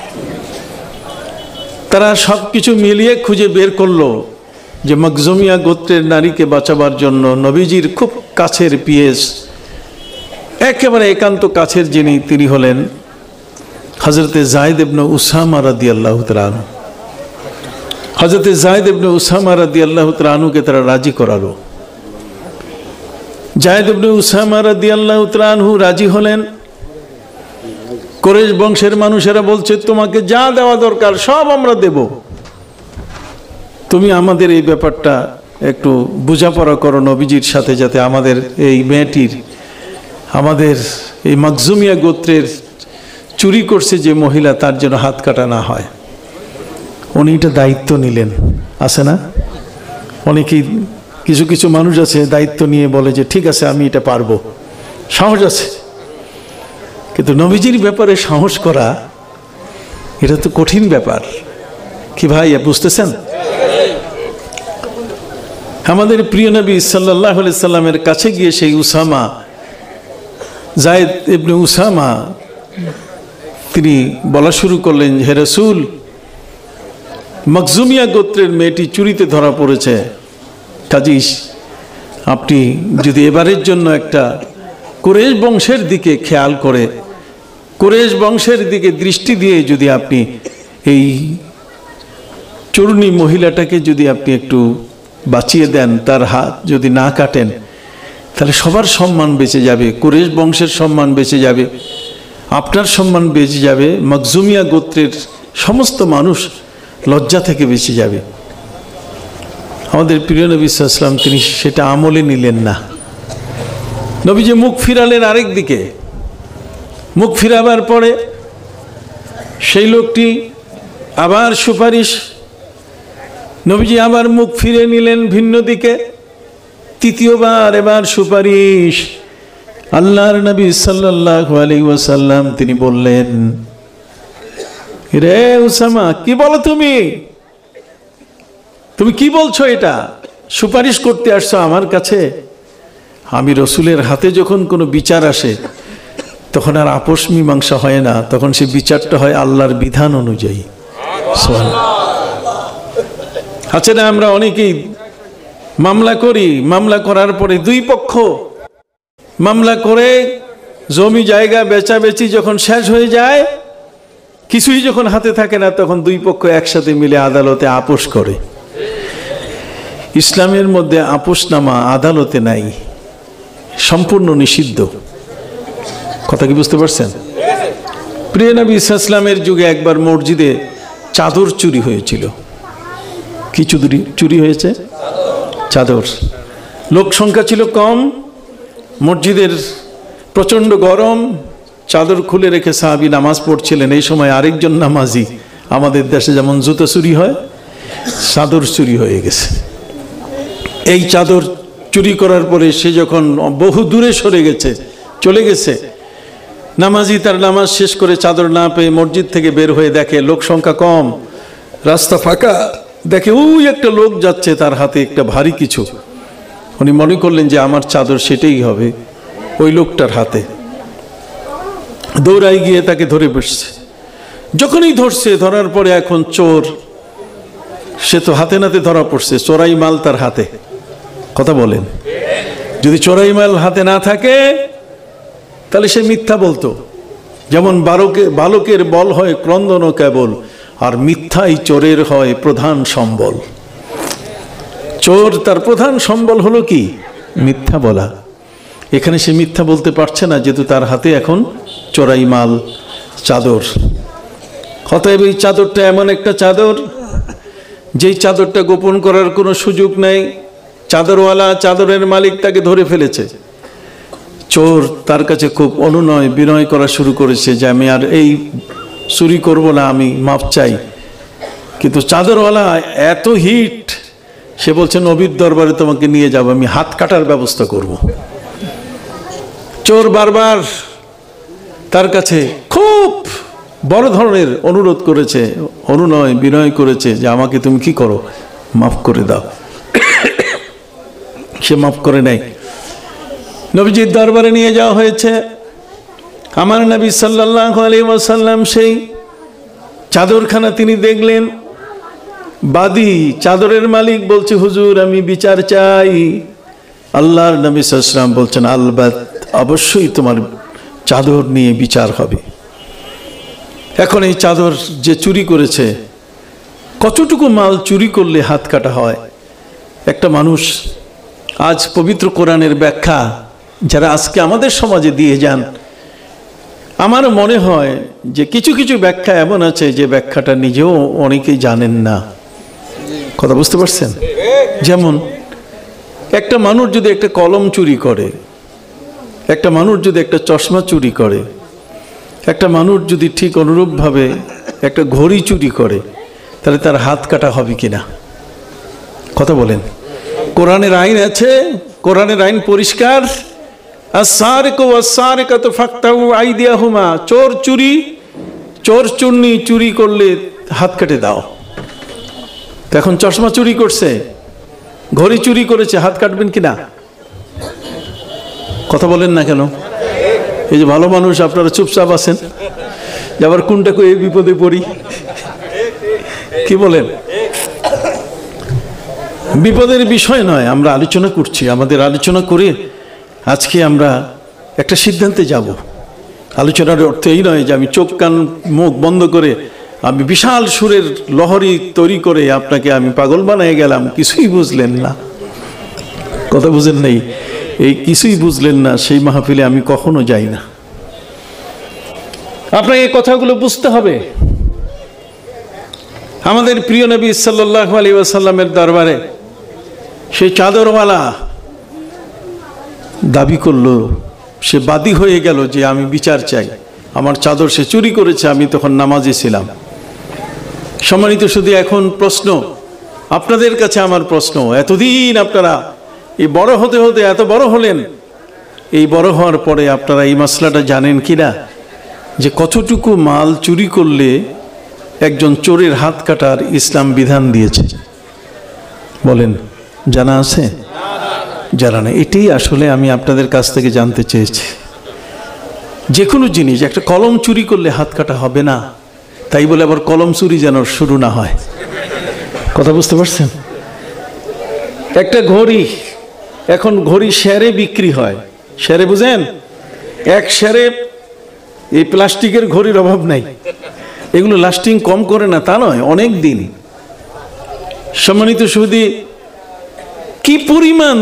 তারা সব কিছু মিলিয়ে খুঁজে বের করলো যে মখজুমিয়া গোত্রের নারীকে বাঁচাবার জন্য নবীজির খুব কাছের পিএস, একেবারে একান্ত কাছের যিনি, তিনি হলেন হযরতে যায়েদ ইবনে উসামা রাদিয়াল্লাহু তাআলা আনহু। হযরতে যায়েদ ইবনে উসামা রাদিয়াল্লাহু তাআলা আনহুকে তারা রাজি করালো। যায়েদ ইবনে উসামা রাদিয়াল্লাহু তাআলা আনহু রাজি হলেন। কোরেশ বংশের মানুষেরা বলছে, তোমাকে যা দেওয়া দরকার সব আমরা দেব, তুমি আমাদের এই ব্যাপারটা একটু বোঝাপড়া করো নবীজির সাথে, যাতে আমাদের এই মেয়েটির, আমাদের এই মখজুমিয়া গোত্রের চুরি করছে যে মহিলা, তার জন্য হাত কাটা না হয়। উনি এটা দায়িত্ব নিলেন। আছে না অনেকেই, কিছু কিছু মানুষ আছে দায়িত্ব নিয়ে বলে যে ঠিক আছে আমি এটা পারবো, সাহস আছে, কিন্তু নবীজির ব্যাপারে সাহস করা এটা তো কঠিন ব্যাপার। কি ভাই বুঝতেছেন? আমাদের প্রিয় নবী সাল্লাল্লাহু আলাইহি সাল্লামের কাছে গিয়ে সেই উসামা, যায়েদ ইবনে উসামা, তিনি বলা শুরু করলেন, হে রাসূল, মখজুমিয়া গোত্রের মেয়েটি চুরিতে ধরা পড়েছে, কাজী আপনি যদি এবারের জন্য একটা কুরাইশ বংশের দিকে খেয়াল করে, কুরাইশ বংশের দিকে দৃষ্টি দিয়ে যদি আপনি এই চূর্ণী মহিলাটাকে যদি আপনি একটু বাঁচিয়ে দেন, তার হাত যদি না কাটেন, তাহলে সবার সম্মান বেঁচে যাবে, কুরাইশ বংশের সম্মান বেঁচে যাবে, আপনার সম্মান বেঁচে যাবে, মখজুমিয়া গোত্রের সমস্ত মানুষ লজ্জা থেকে বেঁচে যাবে। আমাদের প্রিয় নবী সাল্লাল্লাহু আলাইহি ওয়াসাল্লাম তিনি সেটা আমলে নিলেন না। নবীজি মুখ ফিরালেন আরেক দিকে। মুখ ফিরাবার পরে সেই লোকটি আবার সুপারিশ, নবীজি আবার মুখ ফিরে নিলেন ভিন্ন দিকে, তৃতীয়বার এবার সুপারিশ। আল্লাহর নবী সাল্লাল্লাহু আলাইহি ওয়াসাল্লাম তিনি বললেন, রে উসামা, কি বলো তুমি? তুমি কি বলছো? এটা সুপারিশ করতে আসছো আমার কাছে? আমি রসুলের হাতে যখন কোনো বিচার আসে তখন আর আপোষ মীমাংসা হয় না, তখন সে বিচারটা হয় আল্লাহর বিধান অনুযায়ী। আছে না, আমরা অনেকেই মামলা করি, মামলা করার পরে দুই পক্ষ মামলা করে জমি জায়গা বেচাবেচি যখন শেষ হয়ে যায়, কিছুই যখন হাতে থাকে না, তখন দুই পক্ষ একসাথে মিলে আদালতে আপোষ করে। ইসলামের মধ্যে আপোষনামা আদালতে নাই, সম্পূর্ণ নিষিদ্ধ। কথা কি বুঝতে পারছেন? প্রিয় নবী সাল্লাল্লাহু আলাইহি ওয়াসাল্লামের যুগে একবার মসজিদে চাদর চুরি হয়েছিল। কি চুরি হয়েছে? চাদর। লোক সংখ্যা ছিল কম, মসজিদের প্রচণ্ড গরম, চাদর খুলে রেখে সাহাবী নামাজ পড়ছিলেন। এই সময় আরেকজন নামাজি, আমাদের দেশে যেমন জুতো চুরি হয়, চাদর চুরি হয়ে গেছে। এই চাদর চুরি করার পরে সে যখন বহু দূরে সরে গেছে, চলে গেছে, নামাজি তার নামাজ শেষ করে চাদর না পেয়ে মসজিদ থেকে বের হয়ে দেখে লোক সংখ্যা কম, রাস্তা ফাঁকা, দেখে ওই একটা লোক যাচ্ছে, তার হাতে একটা ভারী কিছু। উনি মনে করলেন যে আমার চাদর সেটাই হবে, ওই লোকটার হাতে। দৌড়াই গিয়ে তাকে ধরে বসছে। যখনই ধরছে, ধরার পরে এখন চোর, সে তো হাতে নাতে ধরা পড়ছে, চোরাই মাল তার হাতে। কথা বলেন, যদি চোরাই মাল হাতে না থাকে তাহলে সে মিথ্যা বলতো। যেমন বালকের বল হয় ক্রন্দন কেবল, আর মিথ্যাই চোরের হয় প্রধান সম্বল। চোর তার প্রধান সম্বল হলো কি? মিথ্যা বলা। এখানে সে মিথ্যা বলতে পারছে না, যেহেতু তার হাতে এখন চোরাই মাল, চাদর। অতএব এই চাদরটা এমন একটা চাদর, যেই চাদরটা গোপন করার কোনো সুযোগ নেই। চাদরওয়ালা, চাদরের মালিক তাকে ধরে ফেলেছে। চোর তার কাছে খুব অনুনয় বিনয় করা শুরু করেছে যে আমি আর এই চুরি করব না, আমি মাপ চাই। কিন্তু চাদরওয়ালা এত হিট, সে বলছে নবীর দরবারে তোমাকে নিয়ে যাব, আমি হাত কাটার ব্যবস্থা করব। চোর বারবার তার কাছে খুব বড় ধরনের অনুরোধ করেছে, অনুনয় বিনয় করেছে যে আমাকে তুমি কি করো, মাফ করে দাও। সে মাফ করে নাই। নবীজির দরবারে নিয়ে যাওয়া হয়েছে। আমার নবী সাল্লাল্লাহু আলাইহি ওয়াসাল্লাম সেই চাদরখানা তিনি দেখলেন। বাদী, চাদরের মালিক বলছে, হুজুর আমি বিচার চাই। আল্লাহর নবী সাল্লাল্লাহু আলাইহি ওয়াসাল্লাম বলছেন, আলবাত, অবশ্যই তোমার চাদর নিয়ে বিচার হবে। এখন এই চাদর যে চুরি করেছে, কতটুকু মাল চুরি করলে হাত কাটা হয়? একটা মানুষ আজ পবিত্র কোরআনের ব্যাখ্যা যারা আজকে আমাদের সমাজে দিয়ে যান, আমার মনে হয় যে কিছু কিছু ব্যাখ্যা এমন আছে যে ব্যাখ্যাটা নিজেও অনেকেই জানেন না। কথা বুঝতে পারছেন? যেমন একটা মানুষ যদি একটা কলম চুরি করে, একটা মানুষ যদি একটা চশমা চুরি করে, একটা মানুষ যদি ঠিক অনুরূপভাবে একটা ঘড়ি চুরি করে, তাহলে তার হাত কাটা হবে কিনা? কথা বলেন। কোরআনের আইন আছে, কোরআনের আইন পরিষ্কার। আস-সারিকু ওয়াস-সারিকাতু ফাকতাউ আইদিয়াহুমা, চোর চুন্নি চুরি করলে হাত কেটে দাও। এখন চশমা চুরি করছে, ঘড়ি চুরি করেছে, হাত কাটবেন কিনা? কথা বলেন না কেন? এই যে ভালো মানুষ আপনারা চুপচাপ আছেন, যে আবার কোনটা কই বিপদে পড়ি। কি বলেন? বিপদের বিষয় নয়, আমরা আলোচনা করছি। আমাদের আলোচনা করে আজকে আমরা একটা সিদ্ধান্তে যাব। আলোচনার অর্থ এই নয় যে আমি চোখ কান মুখ বন্ধ করে আমি বিশাল সুরের লহরী তৈরি করে আপনাকে আমি পাগল বানিয়ে গেলাম, কিছুই বুঝলেন না। কথা বুঝেন নাই? এই কিছুই বুঝলেন না সেই মাহফিলে আমি কখনো যাই না। আপনাকে এই কথাগুলো বুঝতে হবে। আমাদের প্রিয় নবী সাল্লাল্লাহু আলাইহি ওয়াসাল্লামের দরবারে সেই চাদরওয়ালা দাবি করলো, সে বাদী হয়ে গেল যে আমি বিচার চাই, আমার চাদর সে চুরি করেছে, আমি তখন নামাজে ছিলাম। সম্মানিত শুধু এখন প্রশ্ন আপনাদের কাছে, আমার প্রশ্ন, এতদিন আপনারা এই বড় হতে হতে এত বড় হলেন, এই বড় হওয়ার পরে আপনারা এই মাসলাটা জানেন কিনা যে কতটুকু মাল চুরি করলে একজন চোরের হাত কাটার ইসলাম বিধান দিয়েছে? বলেন, জানা আছে? জানা নেই। এটাই আসলে আমি আপনাদের কাছ থেকে জানতে চেয়েছি। যে কোনো জিনিস, একটা কলম চুরি করলে হাত কাটা হবে না, তাই বলে আবার কলম চুরি যেন শুরু না হয়। কথা বুঝতে পারছেন? একটা ঘড়ি, এখন ঘড়ি শেরে বিক্রি হয়। শেরে বুঝেন? এক শেরে এই প্লাস্টিকের ঘড়ির অভাব নাই। এগুলো লাস্টিং কম করে না তা নয়, অনেক দিন। সম্মানিত সুধী, কি পরিমাণ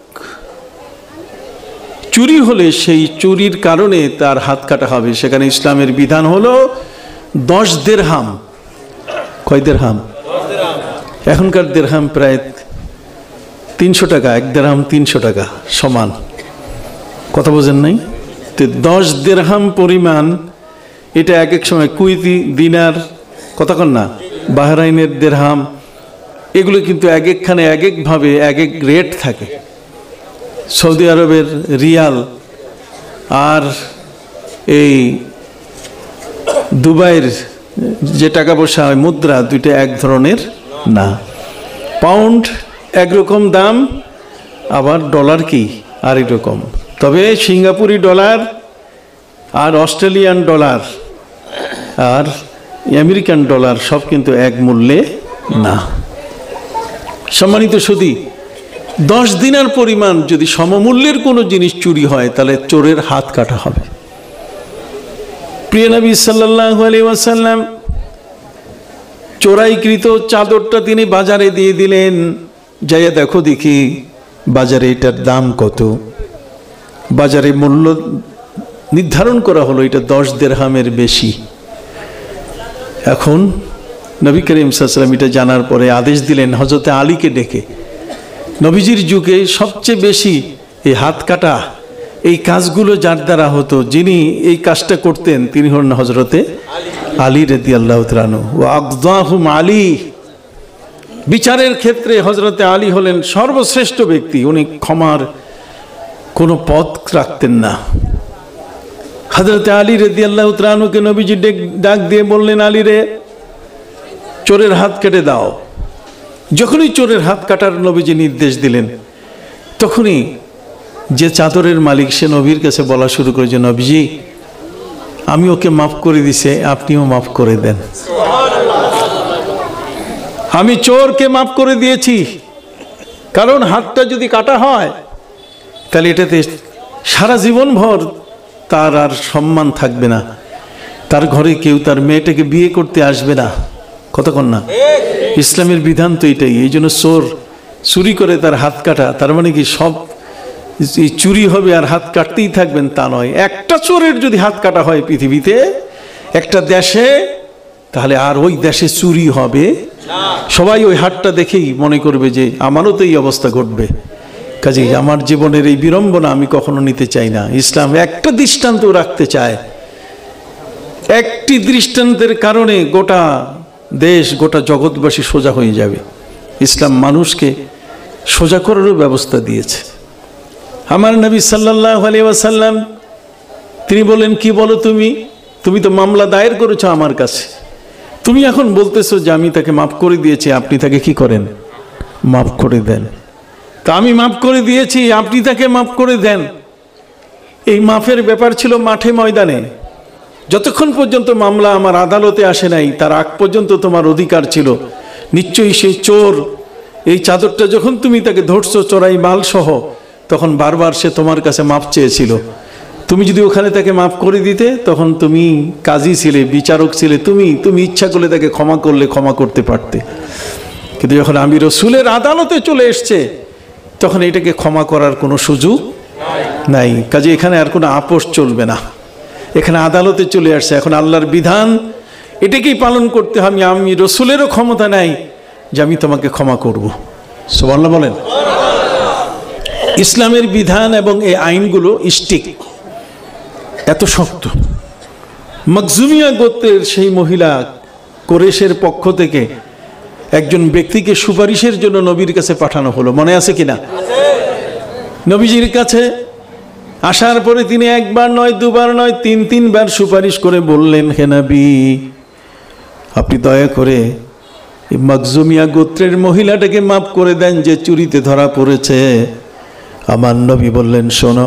চুরি হলে সেই চুরির কারণে তার হাত কাটা হবে, সেখানে ইসলামের বিধান হলো 10 দিরহাম। কয় দিরহাম? এখনকার দিরহাম প্রায় 300 টাকা। 1 দিরহাম 300 টাকা সমান। কথা বোঝেন নাই? 10 দিরহাম পরিমাণ, এটা এক এক সময় কুইতি দিনার, কথা কন না, বাহরাইনের দিরহাম, এগুলো কিন্তু এক একখানে এক একভাবে এক এক রেট থাকে। সৌদি আরবের রিয়াল আর এই দুবাইয়ের যে টাকা পয়সা হয় মুদ্রা, দুইটা এক ধরনের না। পাউন্ড একরকম দাম, আবার ডলার কি আরেক রকম। তবে সিঙ্গাপুরি ডলার আর অস্ট্রেলিয়ান ডলার আর আমেরিকান ডলার সব কিন্তু এক মূল্যে না। সম্মানিত সুধী, 10 দিনার পরিমাণ যদি সমমূল্যের কোনো জিনিস চুরি হয় তাহলে চোরের হাত কাটা হবে। প্রিয় নবী সাল্লাল্লাহু আলাইহি ওয়াসাল্লাম চোরাইকৃত চাদরটা তিনি বাজারে দিয়ে দিলেন, যাইয়া দেখো দেখি বাজারে এটার দাম কত। বাজারে মূল্য নির্ধারণ করা হলো এটা 10 দিরহামের বেশি। এখন নবী করিম সাল্লাল্লাহু আলাইহি ওয়াসাল্লাম এটা জানার পরে আদেশ দিলেন হযরতে আলীকে ডেকে। নবীজির যুগে সবচেয়ে বেশি এই হাত কাটা এই কাজগুলো যার দ্বারা হতো, যিনি এই কাজটা করতেন তিনি হলেন হযরতে আলী রাদিয়াল্লাহু তাআলা আনহু। ওয়া আকযাহুম আলী, বিচারের ক্ষেত্রে হযরতে আলী হলেন সর্বশ্রেষ্ঠ ব্যক্তি। উনি ক্ষমার কোনো পথ রাখতেন না। হযরতে আলী রাদিয়াল্লাহু তাআলা আনহুকে নবীজি ডাক দিয়ে বললেন, আলী রে, চোরের হাত কেটে দাও। যখনই চোরের হাত কাটার নবীজি নির্দেশ দিলেন, তখনই যে চাদরের মালিক সে নবীর কাছে বলা শুরু করেছে, নবীজি আমি ওকে মাফ করে দিছে, আপনিও মাফ করে দেন। আমি চোরকে মাফ করে দিয়েছি, কারণ হাতটা যদি কাটা হয় তাহলে এটাতে সারা জীবন ভর তার আর সম্মান থাকবে না, তার ঘরে কেউ তার মেয়েটাকে বিয়ে করতে আসবে না। কতক্ষণ না? ইসলামের বিধান তো এটাই। এই জন্য চোর চুরি করে তার হাত কাটা, তার মানে কি সব চুরি হবে আর হাত কাটতেই থাকবেন তা নয়। একটা চোরের যদি হাত কাটা হয় পৃথিবীতে একটা দেশে, তাহলে আর ওই দেশে চুরি হবে। সবাই ওই হাতটা দেখেই মনে করবে যে আমারও তো এই অবস্থা ঘটবে। কাজেই আমার জীবনের এই বিড়ম্বনা আমি কখনো নিতে চাই না। ইসলাম একটা দৃষ্টান্ত রাখতে চায়, একটি দৃষ্টান্তের কারণে গোটা দেশ গোটা জগৎবাসী সোজা হয়ে যাবে। ইসলাম মানুষকে সোজা করারও ব্যবস্থা দিয়েছে। আমার নবী সাল্লাল্লাহু আলাইহি ওয়াসাল্লাম তিনি বলেন, কি বলো তুমি? তুমি তো মামলা দায়ের করেছো আমার কাছে, তুমি এখন বলতেছো যে আমি তাকে মাফ করে দিয়েছি, আপনি তাকে কি করেন? মাফ করে দেন। তা আমি মাফ করে দিয়েছি, আপনি তাকে মাফ করে দেন। এই মাফের ব্যাপার ছিল মাঠে ময়দানে। যতক্ষণ পর্যন্ত মামলা আমার আদালতে আসে নাই তার আগ পর্যন্ত তোমার অধিকার ছিল। নিশ্চয়ই সেই চোর এই চাদরটা যখন তুমি তাকে ধরছো চড়াই মাল সহ, তখন বারবার সে তোমার কাছে মাপ চেয়েছিল। তুমি যদি ওখানে তাকে মাফ করে দিতে, তখন তুমি কাজী ছিলে, বিচারক ছিলে, তুমি ইচ্ছা করলে তাকে ক্ষমা করলে ক্ষমা করতে পারতে। কিন্তু যখন আমি রসুলের আদালতে চলে এসছে, তখন এটাকে ক্ষমা করার কোনো সুযোগ নাই। কাজে এখানে আর কোনো আপোষ চলবে না। এখানে আদালতে চলে আসছে, এখন আল্লাহর বিধান এটাকেই পালন করতে হবে। আমি রসুলেরও ক্ষমতা নাই যে আমি তোমাকে ক্ষমা করব। সুবহানাল্লাহ বলেন। ইসলামের বিধান এবং এই আইনগুলো স্টিক, এত শক্ত। মখজুমিয়া গোত্রের সেই মহিলা কুরাইশের পক্ষ থেকে একজন ব্যক্তিকে সুপারিশের জন্য নবীর কাছে পাঠানো হলো, মনে আছে কিনা? নবীজির কাছে আসার পরে তিনি একবার নয়, দুবার নয়, তিনবার সুপারিশ করে বললেন, হে নবী, আপনি দয়া করে এই মখজুমিয়া গোত্রের মহিলাটাকে মাফ করে দেন যে চুরিতে ধরা পড়েছে। আমার নবী বললেন, শোনো,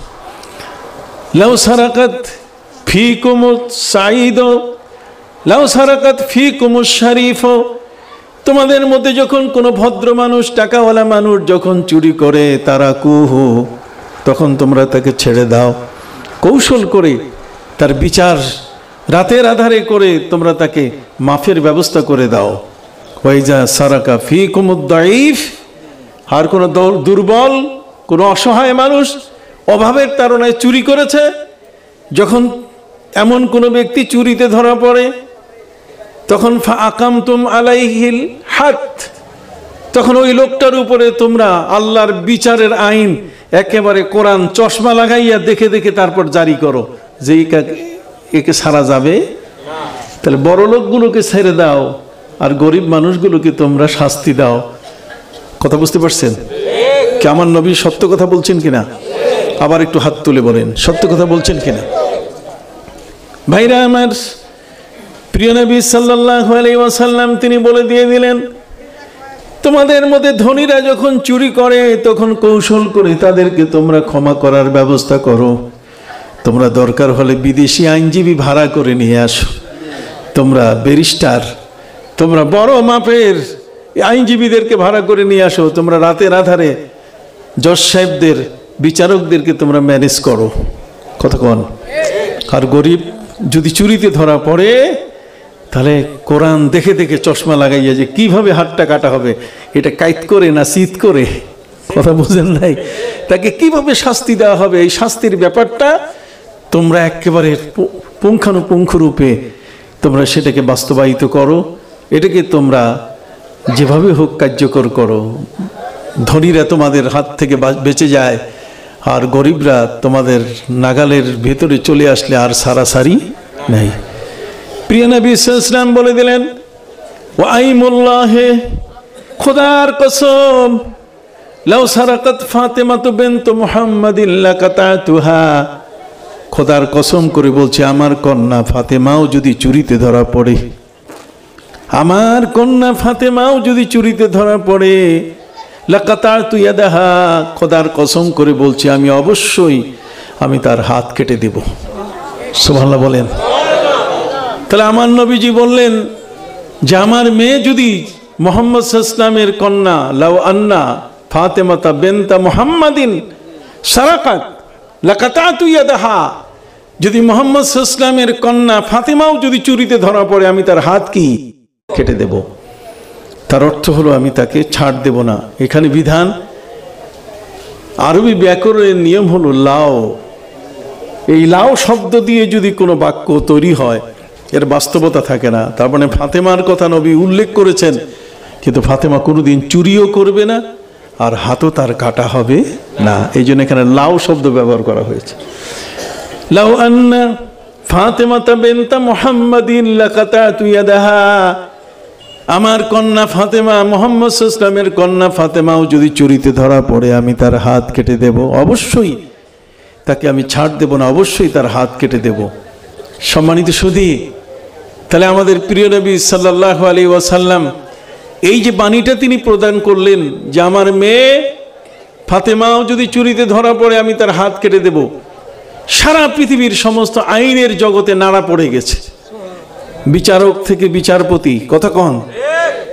লাউ সারাকাত ফিকুমুস সাঈদ লাউ সারাকাত ফিকুমুস শরীফ, তোমাদের মধ্যে যখন কোনো ভদ্র মানুষ, টাকাওয়ালা মানুষ যখন চুরি করে, তারা কুহু, তখন তোমরা তাকে ছেড়ে দাও। কৌশল করে তার বিচার রাতের আধারে করে তোমরা তাকে মাফের ব্যবস্থা করে দাও। ওয়াইজা সারাকা ফিকুমুদ দাঈফ, আর কোনো দুর্বল, কোনো অসহায় মানুষ অভাবের তাড়নায় চুরি করেছে, যখন এমন কোনো ব্যক্তি চুরিতে ধরা পড়ে, তখন আকামতুম আলাইহিল হাদ, তখন ওই লোকটার উপরে তোমরা আল্লাহর বিচারের আইন একেবারে কোরআন চশমা লাগাইয়া দেখে দেখে তারপর জারি করো যে একে ছাড়া যাবে। তাহলে বড় লোকগুলোকে ছেড়ে দাও আর গরিব মানুষগুলোকে তোমরা শাস্তি দাও। কথা বুঝতে পারছেন কি? আমার নবী সত্য কথা বলছেন কিনা? আবার একটু হাত তুলে বলেন, সত্য কথা বলছেন কিনা? ভাইরা আমার, প্রিয় নবী সাল্লাল্লাহু আলাইহি ওয়াসাল্লাম তিনি বলে দিয়ে দিলেন, তোমাদের মধ্যে ধনীরা যখন চুরি করে, তখন কৌশল করে তাদেরকে তোমরা ক্ষমা করার ব্যবস্থা করো। তোমরা দরকার হলে বিদেশি আইনজীবী ভাড়া করে নিয়ে আসো, তোমরা ব্যারিস্টার, তোমরা বড় মাপের আইনজীবীদেরকে ভাড়া করে নিয়ে আসো, তোমরা রাতের আধারে জজ সাহেবদের, বিচারকদেরকে তোমরা ম্যানেজ করো। কতক্ষণ? আর গরিব যদি চুরিতে ধরা পড়ে, তাহলে কোরআন দেখে দেখে চশমা লাগাইয়া যে কিভাবে হাতটা কাটা হবে, এটা কাইত করে না শীত করে, কথা বুঝেন নাই, তাকে কিভাবে শাস্তি দেওয়া হবে, এই শাস্তির ব্যাপারটা তোমরা একেবারে পুঙ্খানুপুঙ্খ রূপে তোমরা সেটাকে বাস্তবায়িত করো। এটাকে তোমরা যেভাবে হোক কার্যকর করো। ধনীরা তোমাদের হাত থেকে বেঁচে যায়, আর গরিবরা তোমাদের নাগালের ভেতরে চলে আসলে আর সারাসারি নাই। প্রিয় নবী সাল্লাল্লাহু আলাইহি ওয়াসাল্লাম বলে দিলেন, ওয়া আইমুল্লাহে, খোদার কসম, লাউ সারাকাত ফাতেমাতু বিনত মুহাম্মাদিন লাকাতাতুহা, খোদার কসম করে বলছে, আমার কন্যা ফাতেমাও যদি চুরিতে ধরা পড়ে, আমার কন্যা ফাতেমাও যদি চুরিতে ধরা পড়ে, লাকাতাতু ইয়াদাহা, খোদার কসম করে বলছে, আমি অবশ্যই তার হাত কেটে দেব। সুবহানাল্লাহ বলেন। তাহলে আমার নবীজি বললেন যে আমার মেয়ে যদি মুহাম্মদ সাল্লাল্লাহু আলাইহি ওয়াসাল্লামের কন্যা, লাউ আন্না ফাতেমাতা বিনতা মুহাম্মাদিন সারাকাত লাকাতাতু ইয়াদাহা, যদি মুহাম্মদ সাল্লাল্লাহু আলাইহি ওয়াসাল্লামের কন্যা ফাতেমাও যদি চুরিতে ধরা পড়ে, আমি তার হাত কি কেটে দেব। তার অর্থ হলো আমি তাকে ছাড় দেব না। এখানে বিধান, আরবি ব্যাকরণের নিয়ম হলো লাও। এই লাও শব্দ দিয়ে যদি কোনো বাক্য তৈরি হয়, এর বাস্তবতা থাকে না। তার মানে ফাতেমার কথা নবী উল্লেখ করেছেন, কিন্তু ফাতেমা কোনোদিন চুরিও করবে না, আর হাতও তার কাটা হবে না। এই জন্য এখানে লাও শব্দ ব্যবহার করা হয়েছে। লাউ আন্না ফাতেমাতা বিনতা মুহাম্মাদিন লাকাতাতু ইয়াদাহা, আমার কন্যা ফাতেমা, মুহাম্মদ সাল্লাল্লাহু আলাইহি ওয়াসাল্লামের কন্যা ফাতেমাও যদি চুরিতে ধরা পড়ে, আমি তার হাত কেটে দেব। অবশ্যই তাকে আমি ছাড় দেব না, অবশ্যই তার হাত কেটে দেব। সম্মানিত সুধী, তাহলে আমাদের প্রিয় নবী সাল্লাল্লাহু আলাইহি ওয়াসাল্লাম এই যে বাণীটা তিনি প্রদান করলেন যে আমার মেয়ে ফাতেমাও যদি চুরিতে ধরা পড়ে, আমি তার হাত কেটে দেব, সারা পৃথিবীর সমস্ত আইনের জগতে নাড়া পড়ে গেছে। বিচারক থেকে বিচারপতি, কথা কন,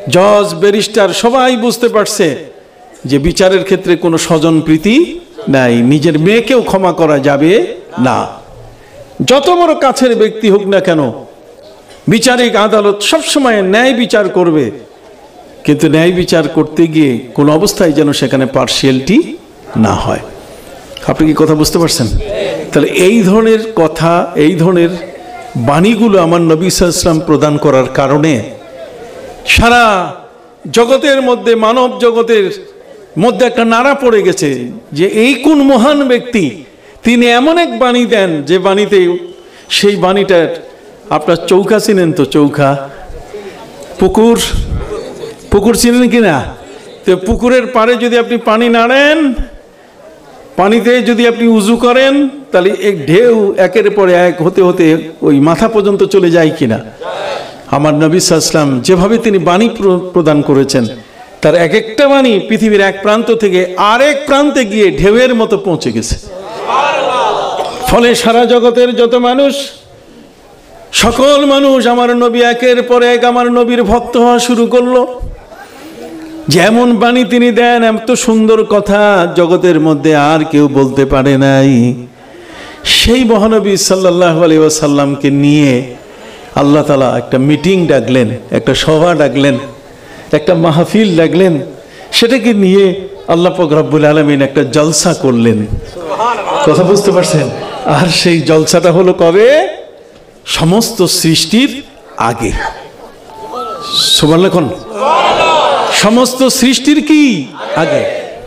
জজ, ব্যারিস্টার সবাই বুঝতে পারছে যে বিচারের ক্ষেত্রে কোনো স্বজন প্রীতি নাই, নিজের মেয়েকেও ক্ষমা করা যাবে না। যত বড় কাছের ব্যক্তি হোক না কেন, বিচারিক আদালত সবসময় ন্যায় বিচার করবে, কিন্তু ন্যায় বিচার করতে গিয়ে কোন অবস্থায় যেন সেখানে পার্সিয়ালিটি না হয়। আপনি কি কথা বুঝতে পারছেন? তাহলে এই ধরনের কথা, এই ধরনের বাণীগুলো আমার নবী সাল্লাল্লাহু আলাইহি ওয়াসাল্লাম প্রদান করার কারণে সারা জগতের মধ্যে, মানব জগতের মধ্যে একটা নাড়া পড়ে গেছে যে এই কোন মহান ব্যক্তি, তিনি এমন এক বাণী দেন যে বাণীতে, সেই বাণীটার আপনার চৌকা চিনেন তো? চৌকা, পুকুর, পুকুর চিনেন কিনা? তো পুকুরের পাড়ে যদি আপনি পানি নাড়েন, পানিতে যদি আপনি উজু করেন, তাহলে এক ঢেউ একের পর এক হতে হতে ওই মাথা পর্যন্ত চলে যায় কিনা? আমার নবী সাল্লাল্লাহু আলাইহি ওয়াসাল্লাম যেভাবে তিনি বাণী প্রদান করেছেন, তার এক একটা বাণী পৃথিবীর এক প্রান্ত থেকে আরেক প্রান্তে গিয়ে ঢেউয়ের মতো পৌঁছে গেছে। ফলে সারা জগতের যত মানুষ, সকল মানুষ আমার নবী একের পর এক আমার নবীর ভক্ত হওয়া শুরু করলো। যেমন বাণী তিনি দেন, এত সুন্দর কথা জগতের মধ্যে আর কেউ বলতে পারে নাই। সেই মহানবী সাল্লাল্লাহু আলাইহি ওয়াসাল্লামকে নিয়ে আল্লাহ তাআলা একটা মিটিং ডাকলেন, একটা সভা ডাকলেন, একটা মাহফিল ডাকলেন। সেটাকে নিয়ে আল্লাহ পাক রব্বুল আলামিন একটা জলসা করলেন। কথা বুঝতে পারছেন? আর সেই জলসাটা হলো কবে? সমস্ত সৃষ্টির আগে। সুবহানাল্লাহ। সমস্ত সৃষ্টির কি আগে?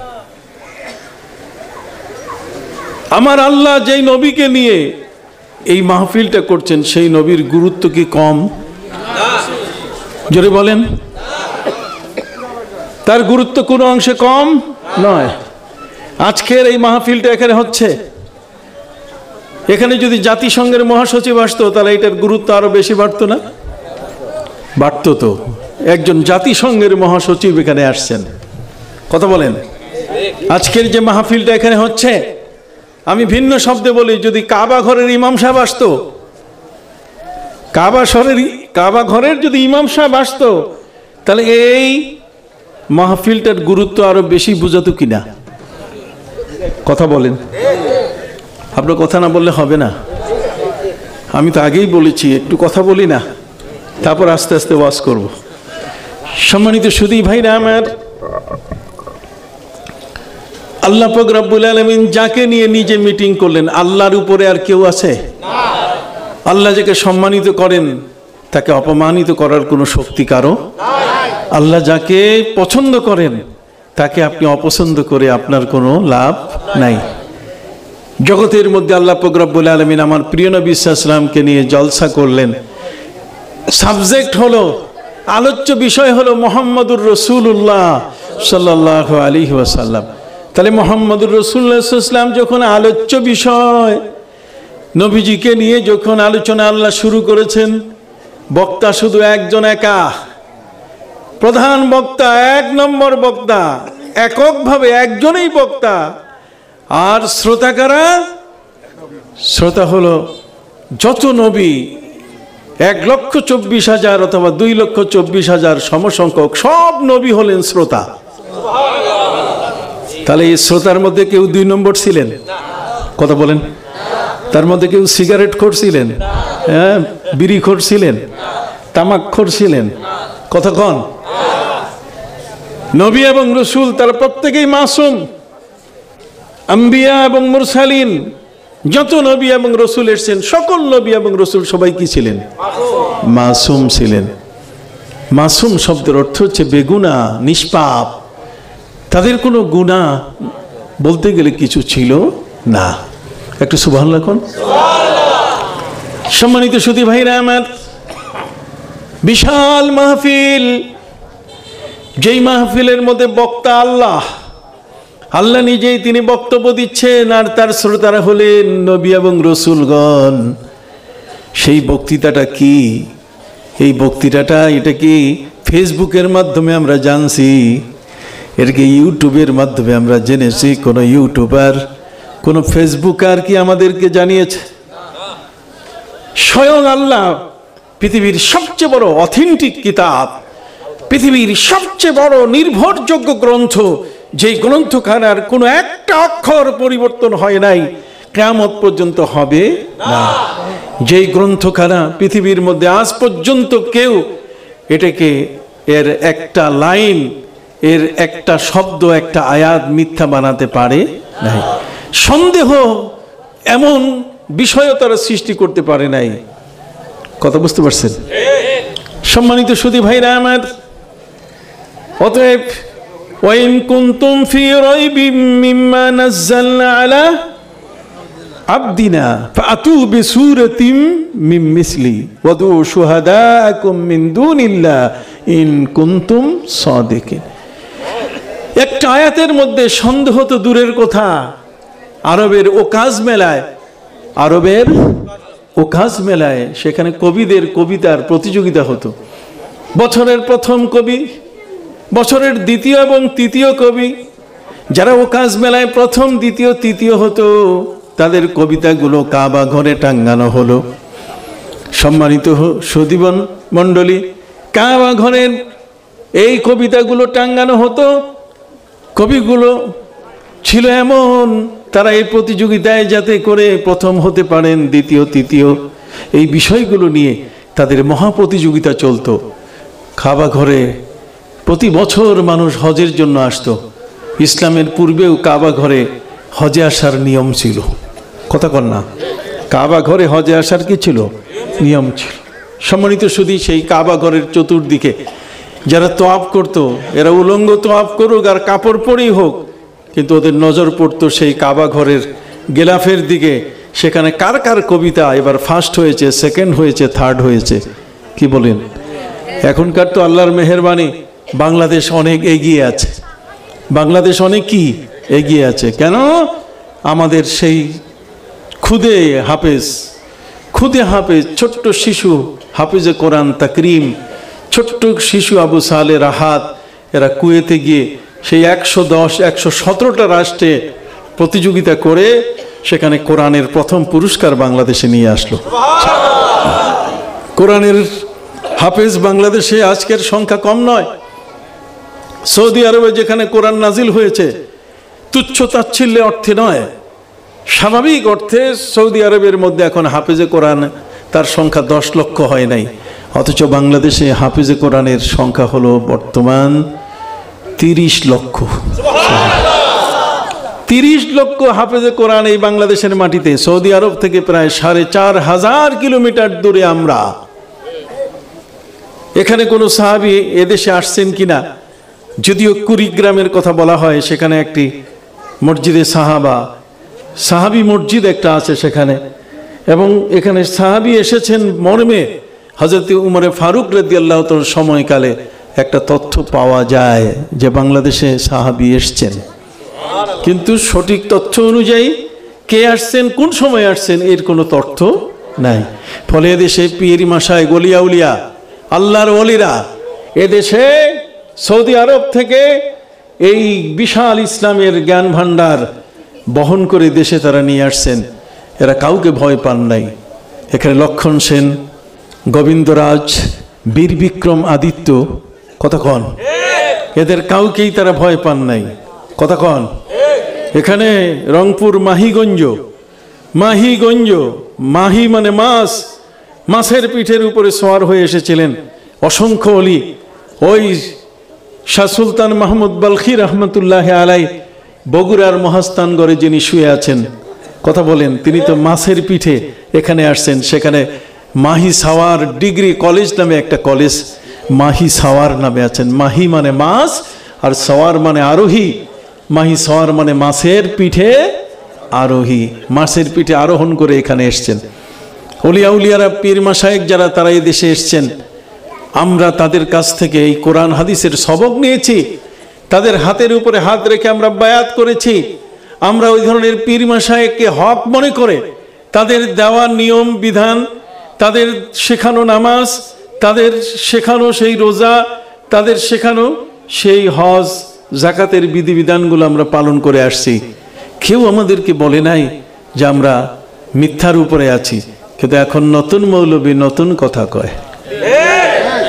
আমার আল্লাহ যেই নবীকে নিয়ে এই মাহফিলটা করছেন, সেই নবীর গুরুত্ব কি কম? জোরে বলেন। তার গুরুত্ব কোনো অংশে কম নয়। আজকের এই মাহফিলটা এখানে হচ্ছে, এখানে যদি জাতিসংঘের মহাসচিব আসতো তাহলে এটার গুরুত্ব আরো বেশি বাড়তো না? বাড়তো তো। একজন জাতিসংঘের মহাসচিব এখানে আসছেন। কথা বলেন। আজকের যে মাহফিলটা এখানে হচ্ছে, আমি ভিন্ন শব্দে বলি, যদি কাবা ঘরের ইমাম সাহেব আসতো, কাবা ঘরের যদি ইমাম সাহেব আসতো, তাহলে এই মাহফিলটার গুরুত্ব আরো বেশি বুঝাতো কিনা? কথা বলেন। আপনার কথা না বললে হবে না। আমি তো আগেই বলেছি একটু কথা বলি না, তারপর আস্তে আস্তে ওয়াজ করব। সম্মানিত সুধী ভাইরা আমার, আল্লাহ পাক রব্বুল আলামিন যাকে নিয়ে নিজে মিটিং করলেন, আল্লাহর উপরে আর কেউ আছে? আল্লাহ যাকে সম্মানিত করেন তাকে অপমানিত করার কোনো শক্তি কারো? আল্লাহ যাকে পছন্দ করেন তাকে আপনি অপছন্দ করে আপনার কোনো লাভ নাই। জগতের মধ্যে আল্লাহ পাক রব্বুল আলামিন আমার প্রিয় নবী সাল্লাল্লাহু আলাইহি ওয়াসাল্লামকে নিয়ে জলসা করলেন। সাবজেক্ট হলো, আলোচ্য বিষয় হলো মুহাম্মদুর রাসূলুল্লাহ সাল্লাল্লাহু আলাইহি ওয়াসাল্লাম। তাহলে মুহাম্মদুর রাসূলুল্লাহ সাল্লাল্লাহু আলাইহি ওয়াসাল্লাম যখন আলোচ্য বিষয়, নবীজিকে নিয়ে যখন আলোচনা আল্লাহ শুরু করেছেন, বক্তা শুধু একজন একা, প্রধান বক্তা, এক নম্বর বক্তা, এককভাবে একজনই বক্তা। আর শ্রোতা কারা? শ্রোতা হলো যত নবী, 1,24,000 অথবা 2,24,000 সমসংখ্যক সব নবী হলেন শ্রোতা। তাহলে এই শ্রোতার মধ্যে কেউ 2 নম্বর ছিলেন? কথা বলেন। তার মধ্যে কেউ সিগারেট খোর ছিলেন? হ্যাঁ, বিড়ি খোর ছিলেন? তামাক খোর ছিলেন? কথা কন। নবী এবং রসুল তারা প্রত্যেকেই মাসুম। আম্বিয়া এবং মুরসালিন, যত নবী এবং রসুল এসেছেন, সকল নবী এবং রসুল সবাই কি ছিলেন? মাসুম ছিলেন। মাসুম শব্দের অর্থ হচ্ছে বেগুনাহ, নিষ্পাপ। তাদের কোনো গুনাহ বলতে গেলে কিছু ছিল না। একটু সুবহানাল্লাহ কোন। সম্মানিত সুধী ভাইরা আমার, বিশাল মাহফিল, যেই মাহফিলের মধ্যে বক্তা আল্লাহ, আল্লাহ নিজেই তিনি বক্তব্য দিচ্ছেন, আর তার শ্রোতারা হলেন নবী এবং রসুলগণ। সেই বক্তৃতাটা কি? এই বক্তৃতাটা, এটা কি ফেসবুকের মাধ্যমে আমরা জানছি? এটাকে ইউটিউবের মাধ্যমে আমরা জেনেছি? কোনো ইউটিউবার, কোনো ফেসবুকার কি আমাদেরকে জানিয়েছে? স্বয়ং আল্লাহ পৃথিবীর সবচেয়ে বড় অথেন্টিক কিতাব পৃথিবীর সবচেয়ে বড় নির্ভরযোগ্য গ্রন্থ, যেই গ্রন্থখানার কোনো একটা অক্ষর পরিবর্তন হয় নাই, কিয়ামত পর্যন্ত হবে না। যেই গ্রন্থখানা পৃথিবীর মধ্যে আজ পর্যন্ত কেউ এটাকে এর একটা লাইন, এর একটা শব্দ, একটা আয়াত মিথ্যা বানাতে পারে নাই। সন্দেহ এমন বিষয় তারা সৃষ্টি করতে পারে নাই। কথা বুঝতে পারছেন? সম্মানিত সুধী ভাইরা আমার, অতএব ওয়াইন কুনতুম ফি রাইবিম মিম্মা নাযালনা আলা আবদিনা ফাতু বিসূরাতিম মিন মিসলি ওয়াদু শুহাদাকুম মিন দুনিল্লাহ ইন কুনতুম সাদিকিন। একটা আয়াতের মধ্যে সন্দেহ তো দূরের কথা, আরবের ওকাজ মেলায় সেখানে কবিদের কবিতার প্রতিযোগিতা হতো। বছরের প্রথম কবি, বছরের দ্বিতীয় এবং তৃতীয় কবি, যারা ওকাজ মেলায় প্রথম, দ্বিতীয়, তৃতীয় হতো, তাদের কবিতাগুলো কাবা ঘরে টাঙ্গানো হলো। সম্মানিত সুধীবন মণ্ডলী, কাবা ঘরের এই কবিতাগুলো টাঙ্গানো হতো। কবিগুলো ছিল এমন, তারা এই প্রতিযোগিতায় যাতে করে প্রথম হতে পারেন, দ্বিতীয়, তৃতীয়, এই বিষয়গুলো নিয়ে তাদের মহা প্রতিযোগিতা চলতো। কাবা ঘরে প্রতি বছর মানুষ হজের জন্য আসতো। ইসলামের পূর্বেও কাবা ঘরে হজে আসার নিয়ম ছিল। কথা কন না? কাবা ঘরে হজে আসার কি ছিল? নিয়ম ছিল। সম্মানিত সুধী, সেই কাবা ঘরের চতুর্দিকে যারা তোয়াফ করতো, এরা উলঙ্গ তোয়াফ করুক আর কাপড় পরেই হোক, কিন্তু ওদের নজর পড়তো সেই কাবা ঘরের গেলাফের দিকে। সেখানে কার কার কবিতা এবার ফার্স্ট হয়েছে, সেকেন্ড হয়েছে, থার্ড হয়েছে। কি বলেন? এখনকার তো আল্লাহর মেহেরবানি বাংলাদেশ অনেক এগিয়ে আছে। বাংলাদেশ অনেক কি এগিয়ে আছে? কেন? আমাদের সেই খুদে হাফেজ, ছোট্ট শিশু হাফিজে কোরআন তাকরিম, ছোট্ট শিশু আবু সালে রাহাত, এরা কুয়েতে গিয়ে সেই 117টা রাষ্ট্রে প্রতিযোগিতা করে সেখানে কোরআনের প্রথম পুরস্কার বাংলাদেশে নিয়ে আসলো। কোরআনের হাফেজ বাংলাদেশে আজকের সংখ্যা কম নয়। সৌদি আরবে যেখানে কোরআন নাজিল হয়েছে, তুচ্ছ তাচ্ছিল্যে অর্থে নয়, স্বাভাবিক অর্থে সৌদি আরবের মধ্যে এখন হাফেজে কোরআন তার সংখ্যা 10 লক্ষ হয় নাই, অথচ বাংলাদেশে হাফেজে কোরআনের সংখ্যা হলো বর্তমান 30 লক্ষ। 30 লক্ষ হাফেজে কোরআন এই বাংলাদেশের মাটিতে। সৌদি আরব থেকে প্রায় 4500 কিলোমিটার দূরে আমরা। এখানে কোনো সাহাবী এদেশে আসছেন কিনা, যদিও কুড়িগ্রামের কথা বলা হয়, সেখানে একটি মসজিদে সাহাবী মসজিদ একটা আছে সেখানে, এবং এখানে সাহাবী এসেছেন মর্মে হযরত উমরে ফারুক রাদিয়াল্লাহু তাআলার সময়কালে একটা তথ্য পাওয়া যায় যে বাংলাদেশে সাহাবী এসছেন, কিন্তু সঠিক তথ্য অনুযায়ী কে আসছেন, কোন সময় আসছেন, এর কোনো তথ্য নাই। ফলে এদেশে পীর মাশায়েখ ওলিয়া উলিয়া আল্লাহর ওলিরা এদেশে সৌদি আরব থেকে এই বিশাল ইসলামের জ্ঞান ভান্ডার বহন করে দেশে তারা নিয়ে আসছেন। এরা কাউকে ভয় পান নাই। এখানে লক্ষণ সেন, গোবিন্দরাজ, বীর বিক্রম আদিত্য, কথা কন, এদের কাউকেই তারা ভয় পান নাই। কথা কন। এখানে রংপুর মাহিগঞ্জ, মাহি মানে মাছ, মাছের পিঠের উপরে সওয়ার হয়ে এসেছিলেন অসংখ্য অলি। ওই শাহ সুলতান মাহমুদ বালখি রহমতুল্লাহ আলাই বগুড়ার মহাস্থানগড়ে যিনি শুয়ে আছেন, কথা বলেন, তিনি তো মাছের পিঠে এখানে আসছেন। সেখানে মাহি সাওয়ার ডিগ্রি কলেজ নামে একটা কলেজ, মাহি সাওয়ার নামে আছেন। মাহি মানে মাছ আর সাওয়ার মানে আরোহী। মাহি সাওয়ার মানে মাছের পিঠে আরোহী, মাছের পিঠে আরোহণ করে এখানে এসছেন। ওলিয়া উলিয়ারা পীর মাশায়েখ যারা, তারা এই দেশে এসছেন। আমরা তাদের কাছ থেকে এই কোরআন হাদিসের সবক নিয়েছি, তাদের হাতের উপরে হাত রেখে আমরা বায়াত করেছি। আমরা ওই ধরনের পীর মাশায়েখকে হক মনে করে তাদের দেওয়া নিয়ম বিধান, তাদের শেখানো নামাজ, তাদের শেখানো সেই রোজা, তাদের শেখানো সেই হজ জাকাতের বিধিবিধানগুলো আমরা পালন করে আসছি। কেউ আমাদেরকে বলে নাই যে আমরা মিথ্যার উপরে আছি। কিন্তু এখন নতুন মৌলবী নতুন কথা কয়।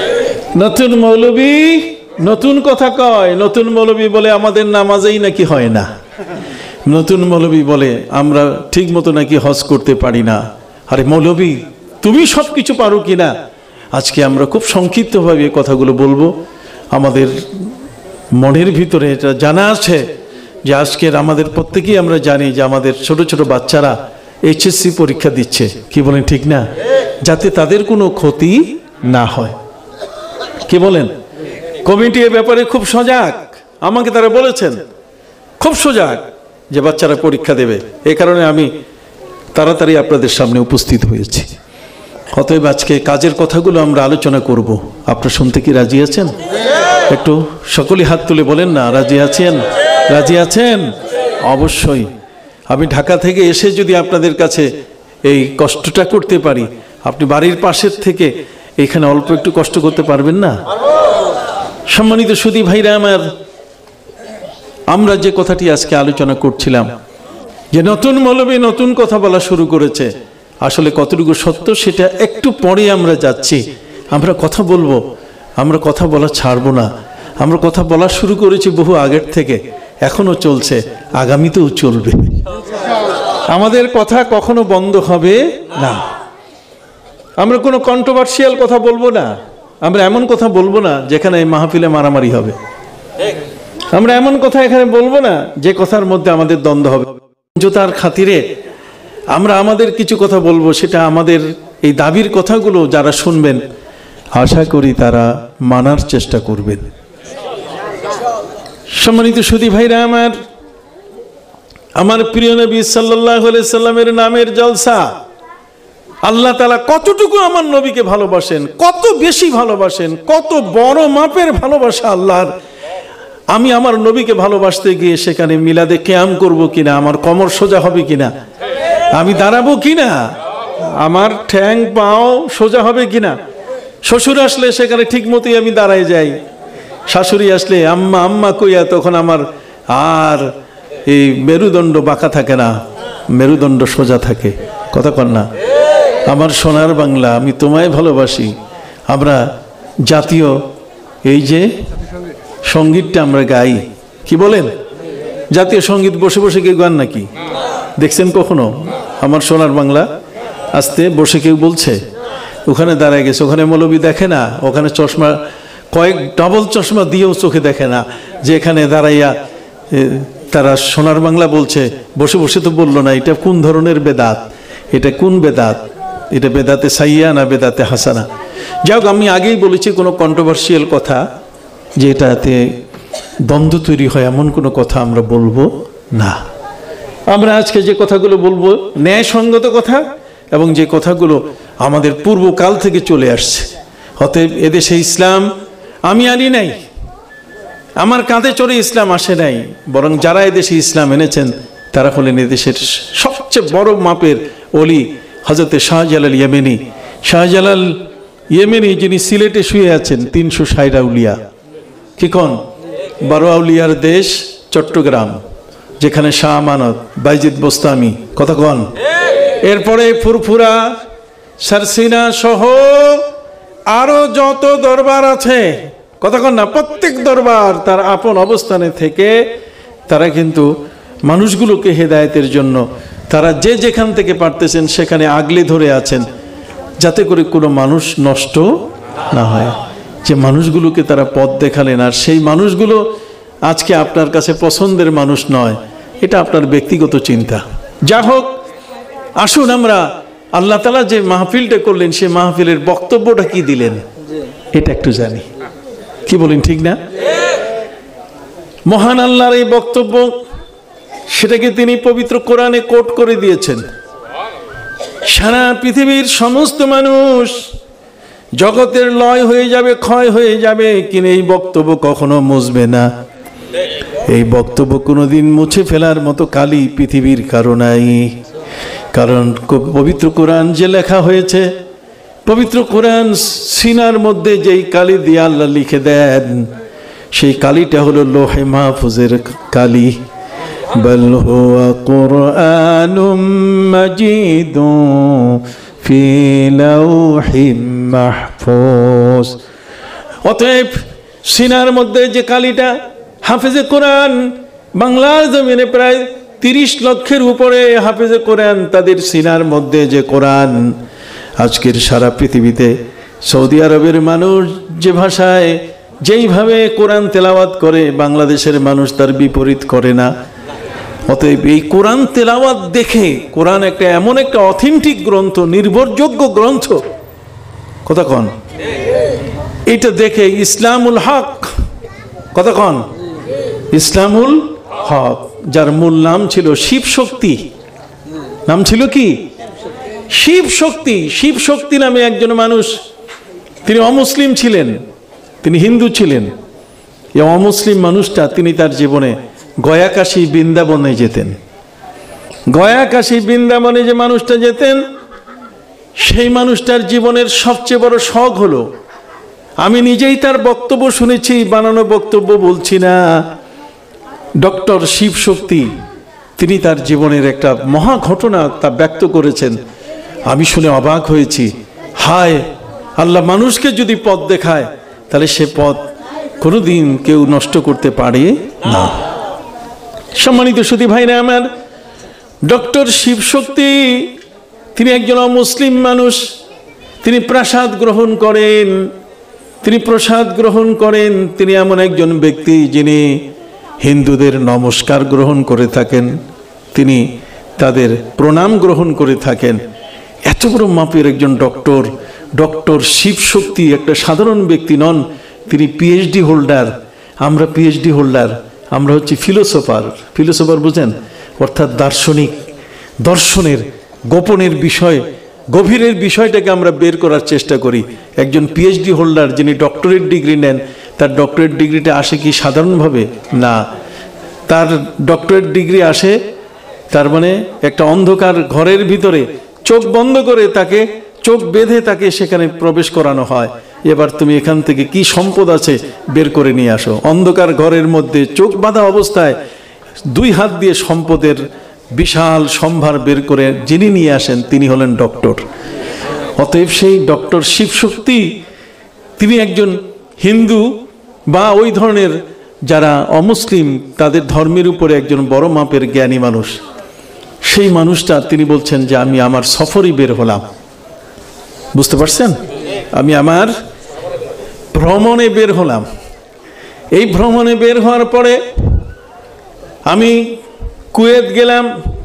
নতুন মৌলবী নতুন কথা কয়, নতুন মৌলবী বলে আমাদের নামাজেই নাকি হয় না, নতুন মৌলবী বলে আমরা ঠিক মতো নাকি হজ করতে পারি না। আরে মৌলবী, তুমি সব কিছু পারো কিনা? আজকে আমরা খুব সংক্ষিপ্তভাবে কথাগুলো বলবো। আমাদের মনের ভিতরে এটা জানা আছে যে আজকের আমাদের প্রত্যেকেই আমরা জানি যে আমাদের ছোট ছোট বাচ্চারা এইচএসসি পরীক্ষা দিচ্ছে, কি বলেন ঠিক না? যাতে তাদের কোনো ক্ষতি না হয়, কি বলেন? কমিটি এর ব্যাপারে খুব সজাগ, আমাকে তারা বলেছেন খুব সজাগ যে বাচ্চারা পরীক্ষা দেবে। এই কারণে আমি তাড়াতাড়ি আপনাদের সামনে উপস্থিত হয়েছি। অতএব আজকে কাজের কথাগুলো আমরা আলোচনা করব। আপনারা শুনতে কি রাজি আছেন? একটু সকলে হাত তুলে বলেন না, রাজি আছেন? রাজি আছেন? অবশ্যই। আমি ঢাকা থেকে এসে যদি আপনাদের কাছে এই কষ্টটা করতে পারি, আপনি বাড়ির পাশের থেকে এখানে অল্প একটু কষ্ট করতে পারবেন না? সম্মানিত সুধী ভাইরা আমার, আমরা যে কথাটি আজকে আলোচনা করছিলাম যে নতুন মৌলবী নতুন কথা বলা শুরু করেছে, আসলে কতটুকু সত্য সেটা একটু পরে আমরা যাচ্ছি। আমরা কথা বলবো, আমরা কথা বলা ছাড়বো না। আমরা কথা বলা শুরু করেছি বহু আগের থেকে, এখনো চলছে, আগামীতেও চলবে। আমাদের কথা কখনো বন্ধ হবে না। আমরা কোনো কন্ট্রোভার্সিয়াল কথা বলবো না। আমরা এমন কথা বলবো না যেখানে এই মাহফিলে মারামারি হবে। আমরা এমন কথা এখানে বলবো না যে কথার মধ্যে আমাদের দ্বন্দ্ব হবে। জোতার খাতিরে আমরা আমাদের কিছু কথা বলবো, সেটা আমাদের এই দাবির কথাগুলো যারা শুনবেন আশা করি তারা মানার চেষ্টা করবেন। সম্মানিত সুধী ভাইরা আমার, আমার প্রিয় নবী সাল্লাল্লাহু আলাইহি সাল্লামের নামের জলসা। আল্লাহ তাআলা কতটুকু আমার নবীকে ভালোবাসেন, কত বেশি ভালোবাসেন, কত বড় মাপের ভালোবাসা আল্লাহর। আমি আমার নবীকে ভালোবাসতে গিয়ে সেখানে মিলাদে কিয়াম করব কিনা, আমার কোমর সোজা হবে কিনা, আমি দাঁড়াবো কিনা, আমার ঠ্যাং পাও সোজা হবে কিনা। শ্বশুর আসলে সেখানে ঠিক মতোই আমি দাঁড়ায় যাই, শাশুড়ি আসলে আম্মা আম্মা কইয়া তখন আমার আর এই মেরুদণ্ড বাঁকা থাকে না, মেরুদণ্ড সোজা থাকে। কথা কন না? আমার সোনার বাংলা, আমি তোমায় ভালোবাসি। আমরা জাতীয় এই যে সঙ্গীতটা আমরা গাই, কি বলেন? জাতীয় সঙ্গীত বসে বসে কেউ গান নাকি? দেখছেন কখনো? আমার সোনার বাংলা আস্তে বসে কেউ বলছে? ওখানে দাঁড়ায় গেছে, ওখানে মৌলবী দেখে না, ওখানে চশমা কয়েক ডাবল চশমা দিয়েও চোখে দেখে না যে এখানে দাঁড়াইয়া তারা সোনার বাংলা বলছে। বসে বসে তো বললো না এটা কোন ধরনের বেদাত, এটা কোন বেদাত, এটা বেদাতে সাইয়া না বেদাতে হাসানা। যাই হোক, আমি আগেই বলেছি কোনো কন্ট্রোভার্সিয়াল কথা যে এটাতে দ্বন্দ্ব তৈরি হয় এমন কোনো কথা আমরা বলবো না। আমরা আজকে যে কথাগুলো বলবো ন্যায়সঙ্গত কথা, এবং যে কথাগুলো আমাদের পূর্বকাল থেকে চলে আসছে। অতএব এদেশে ইসলাম আমি আনি নাই, আমার কাঁধে চড়ে ইসলাম আসে নাই, বরং যারা এদেশে ইসলাম এনেছেন তারা হলেন এদেশের সবচেয়ে বড় মাপের ওলি হযরতে শাহজালাল ইয়েমেনি। শাহজালাল ইয়েমেনি যিনি সিলেটে শুয়ে আছেন, 360 আউলিয়া, কি কন? 12 আউলিয়ার দেশ চট্টগ্রাম, যেখানে শাহ আমানত, বাইজিদ বোস্তামি, কথা কন? এরপরে ফুরফুরা, সারসিনা সহ আরো যত দরবার আছে, কথা কন না? প্রত্যেক দরবার তার আপন অবস্থানে থেকে তারা কিন্তু মানুষগুলোকে হেদায়েতের জন্য তারা যে যেখান থেকে পারতেছেন সেখানে আগলে ধরে আছেন, যাতে করে কোনো মানুষ নষ্ট না হয়। যে মানুষগুলোকে তারা পথ দেখালেন, আর সেই মানুষগুলো আজকে আপনার কাছে পছন্দের মানুষ নয়, এটা আপনার ব্যক্তিগত চিন্তা। যা হোক, আসুন আমরা আল্লাহ তাআলা যে মাহফিলটা করলেন সেই মাহফিলের বক্তব্যটা কি দিলেন এটা একটু জানি, কি বলেন? ঠিক না? মহান আল্লাহর এই বক্তব্য, সেটাকে তিনি পবিত্র কোরআনে কোট করে দিয়েছেন। সারা পৃথিবীর সমস্ত মানুষ জগতের লয় হয়ে যাবে, ক্ষয় হয়ে যাবে, কিন্তু এই বক্তব্য কখনো মুছবে না। এই বক্তব্য কোনোদিন মুছে ফেলার মতো কালি পৃথিবীর কারো নাই। কারণ পবিত্র কোরআন যে লেখা হয়েছে, পবিত্র কোরআন সিনার মধ্যে যেই কালি দিয়ে আল্লাহ লিখে দেন, সেই কালিটা হলো লোহে মাহফুজের কালি। বল হুয়া কুরআনুম মাজিদুন ফি লাউহিম মাহফুজ। অতএব সিনার মধ্যে যে কালিটা, হাফেজে কোরআন বাংলার জমিনে প্রায় 30 লক্ষের উপরে হাফেজে কোরআন, তাদের সিনার মধ্যে যে কোরআন, আজকের সারা পৃথিবীতে সৌদি আরবের মানুষ যে ভাষায় যেইভাবে কোরআন তেলাওয়াত করে, বাংলাদেশের মানুষ তার বিপরীত করে না। অতএব এই কোরআন তেলাওয়াত দেখে, কোরআন একটা এমন একটা অথেন্টিক গ্রন্থ, নির্ভরযোগ্য গ্রন্থ, কথা কন, এটা দেখে ইসলামুল হক, কথা কন, ইসলামুল হক, যার মূল নাম ছিল শিব শক্তি, নাম ছিল কি? শিব শক্তি। শিব শক্তি নামে একজন মানুষ, তিনি অমুসলিম ছিলেন, তিনি হিন্দু ছিলেন। এই অমুসলিম মানুষটা তিনি তার জীবনে গয়া কাশী বৃন্দাবনে যেতেন। গয়া কাশী বৃন্দাবনে যে মানুষটা যেতেন, সেই মানুষটার জীবনের সবচেয়ে বড় শখ হলো, আমি নিজেই তার বক্তব্য শুনেছি, বানানো বক্তব্য বলছি না, ডক্টর শিব শক্তি তিনি তার জীবনের একটা মহা ঘটনা তা ব্যক্ত করেছেন। আমি শুনে অবাক হয়েছি, হায় আল্লাহ, মানুষকে যদি পথ দেখায় তাহলে সে পথ কোনোদিন কেউ নষ্ট করতে পারে না। সম্মানিত সুধী ভাইরা আমার, ডক্টর শিব শক্তি তিনি একজন মুসলিম মানুষ। তিনি প্রসাদ গ্রহণ করেন, তিনি প্রসাদ গ্রহণ করেন। তিনি এমন একজন ব্যক্তি যিনি হিন্দুদের নমস্কার গ্রহণ করে থাকেন, তিনি তাদের প্রণাম গ্রহণ করে থাকেন। এত বড় মাপের একজন ডক্টর, ডক্টর শিব শক্তি একটা সাধারণ ব্যক্তি নন, তিনি পিএইচডি হোল্ডার। আমরা পিএইচডি হোল্ডার, আমরা হচ্ছে ফিলোসোফার। ফিলোসোফার বুঝেন, অর্থাৎ দার্শনিক, দর্শনের গোপনের বিষয়, গভীরের বিষয়টাকে আমরা বের করার চেষ্টা করি। একজন পিএইচডি হোল্ডার যিনি ডক্টরেট ডিগ্রি নেন, তার ডক্টরেট ডিগ্রিটা আসে কি সাধারণভাবে? না, তার ডক্টরেট ডিগ্রি আসে তার মানে একটা অন্ধকার ঘরের ভিতরে চোখ বন্ধ করে তাকে, চোখ বেঁধে তাকে সেখানে প্রবেশ করানো হয়। এবার তুমি এখান থেকে কি সম্পদ আছে বের করে নিয়ে আসো। অন্ধকার ঘরের মধ্যে চোখ বাঁধা অবস্থায় 2 হাত দিয়ে সম্পদের বিশাল সম্ভার বের করে যিনি নিয়ে আসেন তিনি হলেন ডক্টর। অতএব সেই ডক্টর শিব শক্তি তিনি একজন হিন্দু বা ওই ধরনের যারা অমুসলিম তাদের ধর্মের উপরে একজন বড় মাপের জ্ঞানী মানুষ। সেই মানুষটা তিনি বলছেন যে আমি আমার সফরই বের হলাম, বুঝতে পারছেন, আমি আমার ভ্রমণে বের হলাম। এই ভ্রমণে বের হওয়ার পরে আমি কুয়েত গেলাম,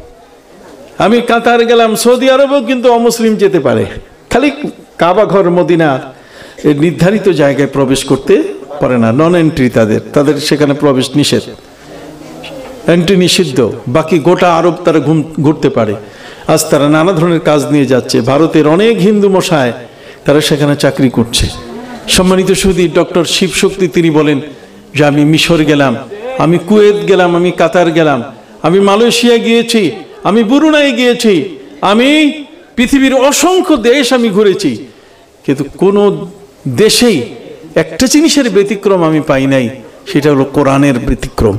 আমি কাতার গেলাম। সৌদি আরবেও কিন্তু অমুসলিম যেতে পারে, খালি কাবা ঘর মদিনার নির্ধারিত জায়গায় প্রবেশ করতে পারে না, নন এন্ট্রি, তাদের সেখানে প্রবেশ নিষেধ, এন্ট্রি নিষিদ্ধ। বাকি গোটা আরব তারা ঘুরতে পারে। আজ তারা নানা ধরনের কাজ নিয়ে যাচ্ছে। ভারতের অনেক হিন্দু মশায় তারা সেখানে চাকরি করছে। সম্মানিত সুধী, ডক্টর শিব শক্তি তিনি বলেন যে আমি মিশর গেলাম, আমি কুয়েত গেলাম, আমি কাতার গেলাম, আমি মালয়েশিয়া গিয়েছি, আমি ব্রুনাই গিয়েছি, আমি পৃথিবীর অসংখ্য দেশ আমি ঘুরেছি, কিন্তু কোনো দেশেই একটা জিনিসের ব্যতিক্রম আমি পাই নাই, সেটা হলো কোরআনের ব্যতিক্রম।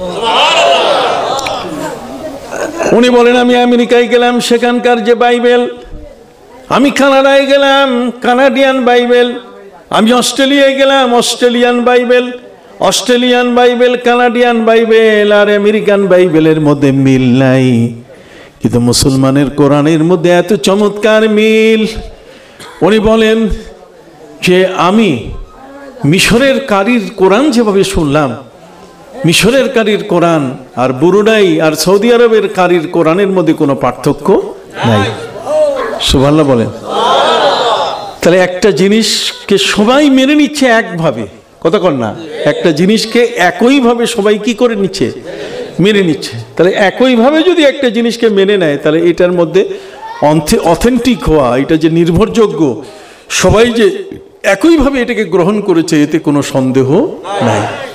উনি বলেন আমি আমেরিকায় গেলাম, সেখানকার যে বাইবেল, আমি কানাডায় গেলাম, কানাডিয়ান বাইবেল, আমি অস্ট্রেলিয়ায় গেলাম, Australian Bible, Australian Bible, Canadian Bible আর আমেরিকান বাইবেলের মধ্যে মিল নাই। কিন্তু মুসলমানের কোরআনের মধ্যে এত চমৎকার মিল। উনি বলেন যে আমি মিশরের কারির কোরআন যেভাবে শুনলাম, মিশরের কারির কোরআন আর ব্রুনাই আর সৌদি আরবের কারির কোরআনের মধ্যে কোনো পার্থক্য নাই। সুবহানাল্লাহ বলেন। তাহলে একটা জিনিসকে সবাই মেনে নিচ্ছে একভাবে, কথা কন না, একটা জিনিসকে একইভাবে সবাই কি করে নিচ্ছে, মেনে নিচ্ছে। তাহলে একইভাবে যদি একটা জিনিসকে মেনে নেয়, তাহলে এটার মধ্যে অথেন্টিক হওয়া, এটা যে নির্ভরযোগ্য, সবাই যে একইভাবে এটাকে গ্রহণ করেছে, এতে কোনো সন্দেহ নাই।